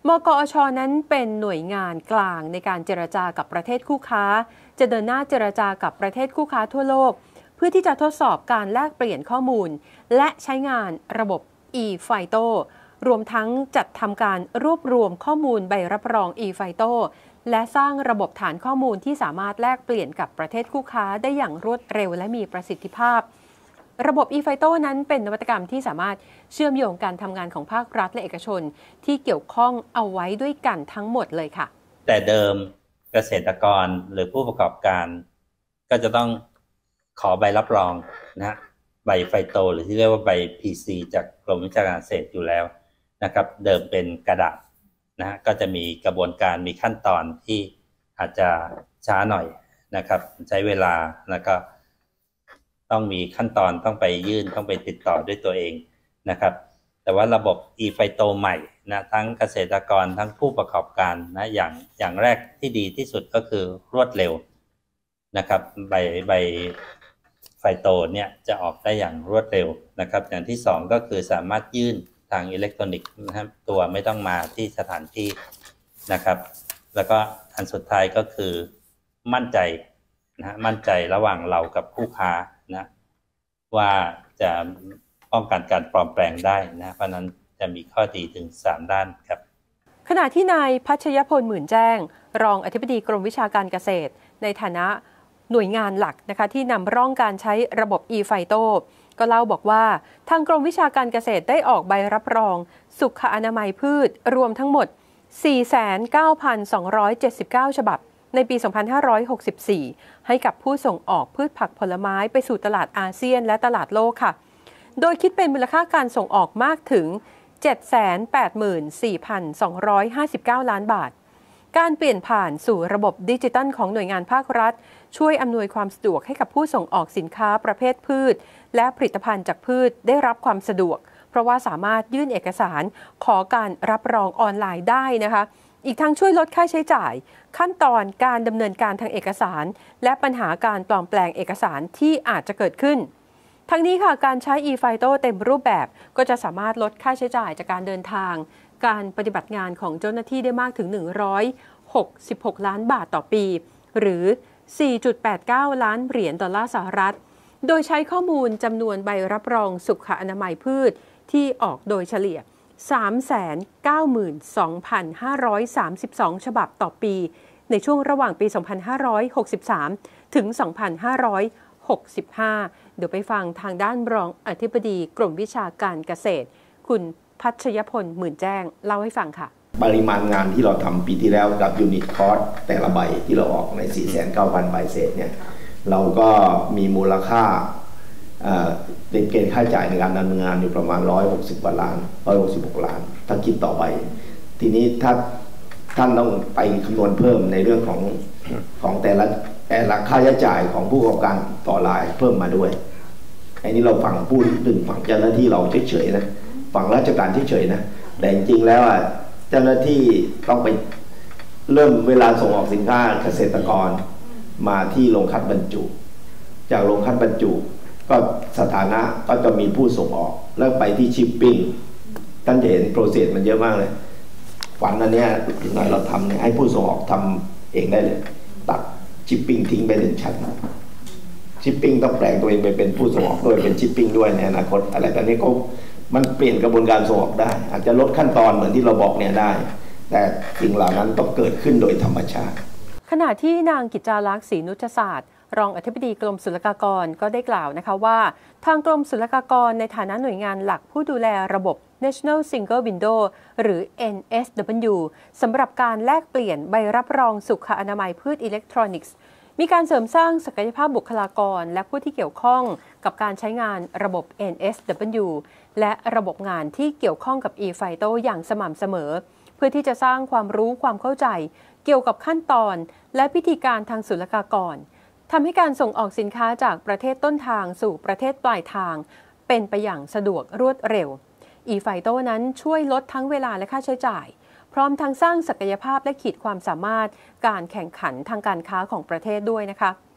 มกอช.นั้นเป็นหน่วยงานกลางในการเจรจากับประเทศคู่ค้าจะเดินหน้าเจรจากับประเทศคู่ค้าทั่วโลกเพื่อที่จะทดสอบการแลกเปลี่ยนข้อมูลและใช้งานระบบ e-FITO รวมทั้งจัดทำการรวบรวมข้อมูลใบรับรอง e-FITO และสร้างระบบฐานข้อมูลที่สามารถแลกเปลี่ยนกับประเทศคู่ค้าได้อย่างรวดเร็วและมีประสิทธิภาพระบบ e-FITO นั้นเป็นนวัตกรรมที่สามารถเชื่อมโยงการทำงานของภาครัฐและเอกชนที่เกี่ยวข้องเอาไว้ด้วยกันทั้งหมดเลยค่ะแต่เดิมเกษตรกรหรือผู้ประกอบการก็จะต้องขอใบรับรองนะใบไฟโตหรือที่เรียกว่าใบ พี ซี จากกรมวิชาการเกษตรอยู่แล้วนะครับเดิมเป็นกระดาษนะฮะก็จะมีกระบวนการมีขั้นตอนที่อาจจะช้าหน่อยนะครับใช้เวลาแล้วก็ต้องมีขั้นตอนต้องไปยื่นต้องไปติดต่อด้วยตัวเองนะครับแต่ว่าระบบ e-FITO ใหม่นะทั้งเกษตรกรทั้งผู้ประกอบการนะอย่างอย่างแรกที่ดีที่สุดก็คือรวดเร็วนะครับใบใบไฟโตเนี่ยจะออกได้อย่างรวดเร็วนะครับอย่างที่สองก็คือสามารถยื่นทางอิเล็กทรอนิกส์นะครับตัวไม่ต้องมาที่สถานที่นะครับแล้วก็อันสุดท้ายก็คือมั่นใจนะมั่นใจระหว่างเรากับคู่ค้านะว่าจะป้องกันการปลอมแปลงได้นะเพราะนั้นจะมีข้อดีถึงสามด้านครับขณะที่นายพัชยพลหมื่นแจ้งรองอธิบดีกรมวิชาการเกษตรในฐานะหน่วยงานหลักนะคะที่นำร่องการใช้ระบบ e-FITO ก็เล่าบอกว่าทางกรมวิชาการเกษตรได้ออกใบรับรองสุขอนามัยพืชรวมทั้งหมด สี่แสนเก้าพันสองร้อยเจ็ดสิบเก้า ฉบับในปี สองพันห้าร้อยหกสิบสี่ ให้กับผู้ส่งออกพืชผักผลไม้ไปสู่ตลาดอาเซียนและตลาดโลกค่ะโดยคิดเป็นมูลค่าการส่งออกมากถึง เจ็ดแสนแปดหมื่นสี่พันสองร้อยห้าสิบเก้า ล้านบาทการเปลี่ยนผ่านสู่ระบบดิจิตัลของหน่วยงานภาครัฐช่วยอำนวยความสะดวกให้กับผู้ส่งออกสินค้าประเภทพืชและผลิตภัณฑ์จากพืชได้รับความสะดวกเพราะว่าสามารถยื่นเอกสารขอการรับรองออนไลน์ได้นะคะอีกทั้งช่วยลดค่าใช้จ่ายขั้นตอนการดำเนินการทางเอกสารและปัญหาการปลอมแปลงเอกสารที่อาจจะเกิดขึ้นทั้งนี้ค่ะการใช้ e-FITO เต็มรูปแบบก็จะสามารถลดค่าใช้จ่ายจากการเดินทางการปฏิบัติงานของเจ้าหน้าที่ได้มากถึงหนึ่งร้อยหกสิบหกล้านบาทต่อปีหรือ สี่จุดแปดเก้า ล้านเหรียญดอลลาร์สหรัฐโดยใช้ข้อมูลจำนวนใบรับรองสุขอนามัยพืชที่ออกโดยเฉลี่ย สามแสนเก้าหมื่นสองพันห้าร้อยสามสิบสอง ฉบับต่อปีในช่วงระหว่างปี สองพันห้าร้อยหกสิบสาม ถึง สองพันห้าร้อยหกสิบห้า เดี๋ยวไปฟังทางด้านรองอธิบดีกรมวิชาการเกษตรคุณพัชยพลหมื่นแจ้งเล่าให้ฟังค่ะปริมาณงานที่เราทำปีที่แล้วกับยูนิตคอสแต่ละใบที่เราออกใน สี่แสนเก้าพัน ใบเศษเนี่ยเราก็มีมูลค่าเป็นเกณฑ์ค่าใช้จ่ายในการดำเนินงานอยู่ประมาณหนึ่งร้อยหกสิบกว่าล้านหนึ่งร้อยหกสิบหกล้านถ้าคิดต่อไปทีนี้ถ้าท่านต้องไปคำนวณเพิ่มในเรื่องของของแต่ละแต่ละค่าใช้จ่ายของผู้ประกอบการต่อรายเพิ่มมาด้วยอันนี้เราฟังพูดถึงฝั่งเจ้าหน้าที่เราเฉยๆนะฝั่งราชการเฉยๆนะแต่จริงๆแล้วอ่ะเจ้าหน้าที่ต้องไปเริ่มเวลาส่งออกสินค้าเกษตรกรมาที่โรงคัดบรรจุจากโรงคัดบรรจุก็สถานะก็จะมีผู้ส่งออกแล้วไปที่ชิปปิ้งท่านจะเห็นโปรเซสมันเยอะมากเลยฝันอันเนี้ยเราทำเนี่ยให้ผู้ส่งออกทำเองได้เลยตัดชิปปิ้งทิ้งไปหนึ่งชั้นชิปปิ้งต้องแปลงตัวเองไปเป็นผู้ส่งออกด้วยเป็นชิปปิ้งด้วยในอนาคตอะไรแบบนี้ก็มันเปลี่ยนกระบวนการส่งออกได้อาจจะลดขั้นตอนเหมือนที่เราบอกเนี่ยได้แต่สิ่งเหล่านั้นต้องเกิดขึ้นโดยธรรมชาติขณะที่นางกิจจาลักษณ์ศรีนุชศาสตร์รองอธิบดีกรมศุลกากรก็ได้กล่าวนะคะว่าทางกรมศุลกากรในฐานะหน่วยงานหลักผู้ดูแลระบบ National Single Window หรือ เอ็น เอส ดับเบิลยู สำหรับการแลกเปลี่ยนใบรับรองสุขอนามัยพืชอิเล็กทรอนิกส์มีการเสริมสร้างศักยภาพบุคลากรและผู้ที่เกี่ยวข้องกับการใช้งานระบบ เอ็น เอส ดับเบิลยู และระบบงานที่เกี่ยวข้องกับ e-FITO อย่างสม่ำเสมอเพื่อที่จะสร้างความรู้ความเข้าใจเกี่ยวกับขั้นตอนและพิธีการทางศุลกากรทำให้การส่งออกสินค้าจากประเทศต้นทางสู่ประเทศปลายทางเป็นไปอย่างสะดวกรวดเร็ว e-FITO นั้นช่วยลดทั้งเวลาและค่าใช้จ่ายพร้อมทั้งสร้างศักยภาพและขีดความสามารถการแข่งขันทางการค้าของประเทศด้วยนะคะป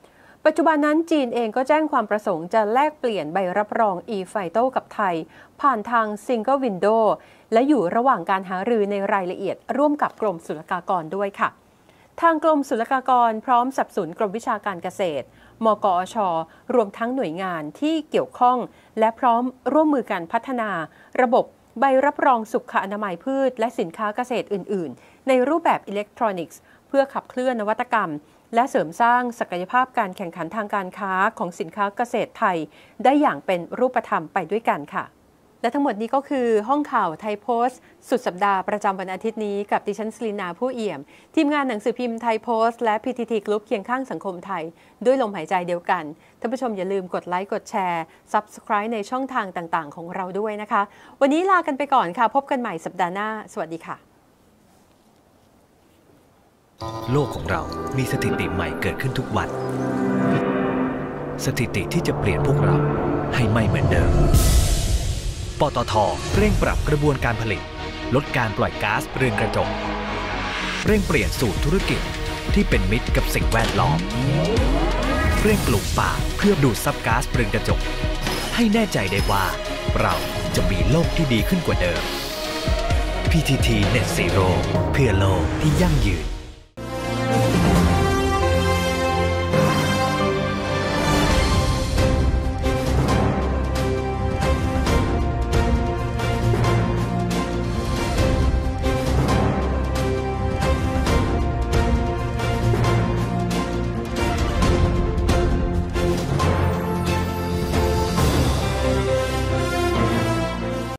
ปัจจุบันนั้นจีนเองก็แจ้งความประสงค์จะแลกเปลี่ยนใบรับรอง e-Phyto กับไทยผ่านทาง Single Window และอยู่ระหว่างการหารือในรายละเอียดร่วมกับกรมศุลกากรด้วยค่ะทางกรมศุลกากรพร้อมสนับสนุนกรมวิชาการเกษตรมกอชรวมทั้งหน่วยงานที่เกี่ยวข้องและพร้อมร่วมมือกันพัฒนาระบบใบรับรองสุขอนามัยพืชและสินค้าเกษตรอื่นๆในรูปแบบอิเล็กทรอนิกส์เพื่อขับเคลื่อนนวัตกรรมและเสริมสร้างศักยภาพการแข่งขันทางการค้าของสินค้าเกษตรไทยได้อย่างเป็นรูปธรรมไปด้วยกันค่ะและทั้งหมดนี้ก็คือห้องข่าวไทยโพสต์สุดสัปดาห์ประจำวันอาทิตย์นี้กับดิฉันสลีนาผู้เอี่ยมทีมงานหนังสือพิมพ์ไทยโพสต์และ พี ที ที Group เคียงข้างสังคมไทยด้วยลมหายใจเดียวกันท่านผู้ชมอย่าลืมกดไลค์กดแชร์ Subscribe ในช่องทางต่างๆของเราด้วยนะคะวันนี้ลากันไปก่อนค่ะพบกันใหม่สัปดาห์หน้าสวัสดีค่ะโลกของเรามีสถิติใหม่เกิดขึ้นทุกวันสถิติที่จะเปลี่ยนพวกเราให้ไม่เหมือนเดิมปตท.เร่งปรับกระบวนการผลิตลดการปล่อยก๊าซเรือนกระจกเร่งเปลี่ยนสู่ธุรกิจที่เป็นมิตรกับสิ่งแวดล้อมเร่งปลูกป่าเพื่อดูดซับก๊าซเรือนกระจกให้แน่ใจได้ว่าเราจะมีโลกที่ดีขึ้นกว่าเดิม พี ที ที Net Zero เพื่อโลกที่ยั่งยืน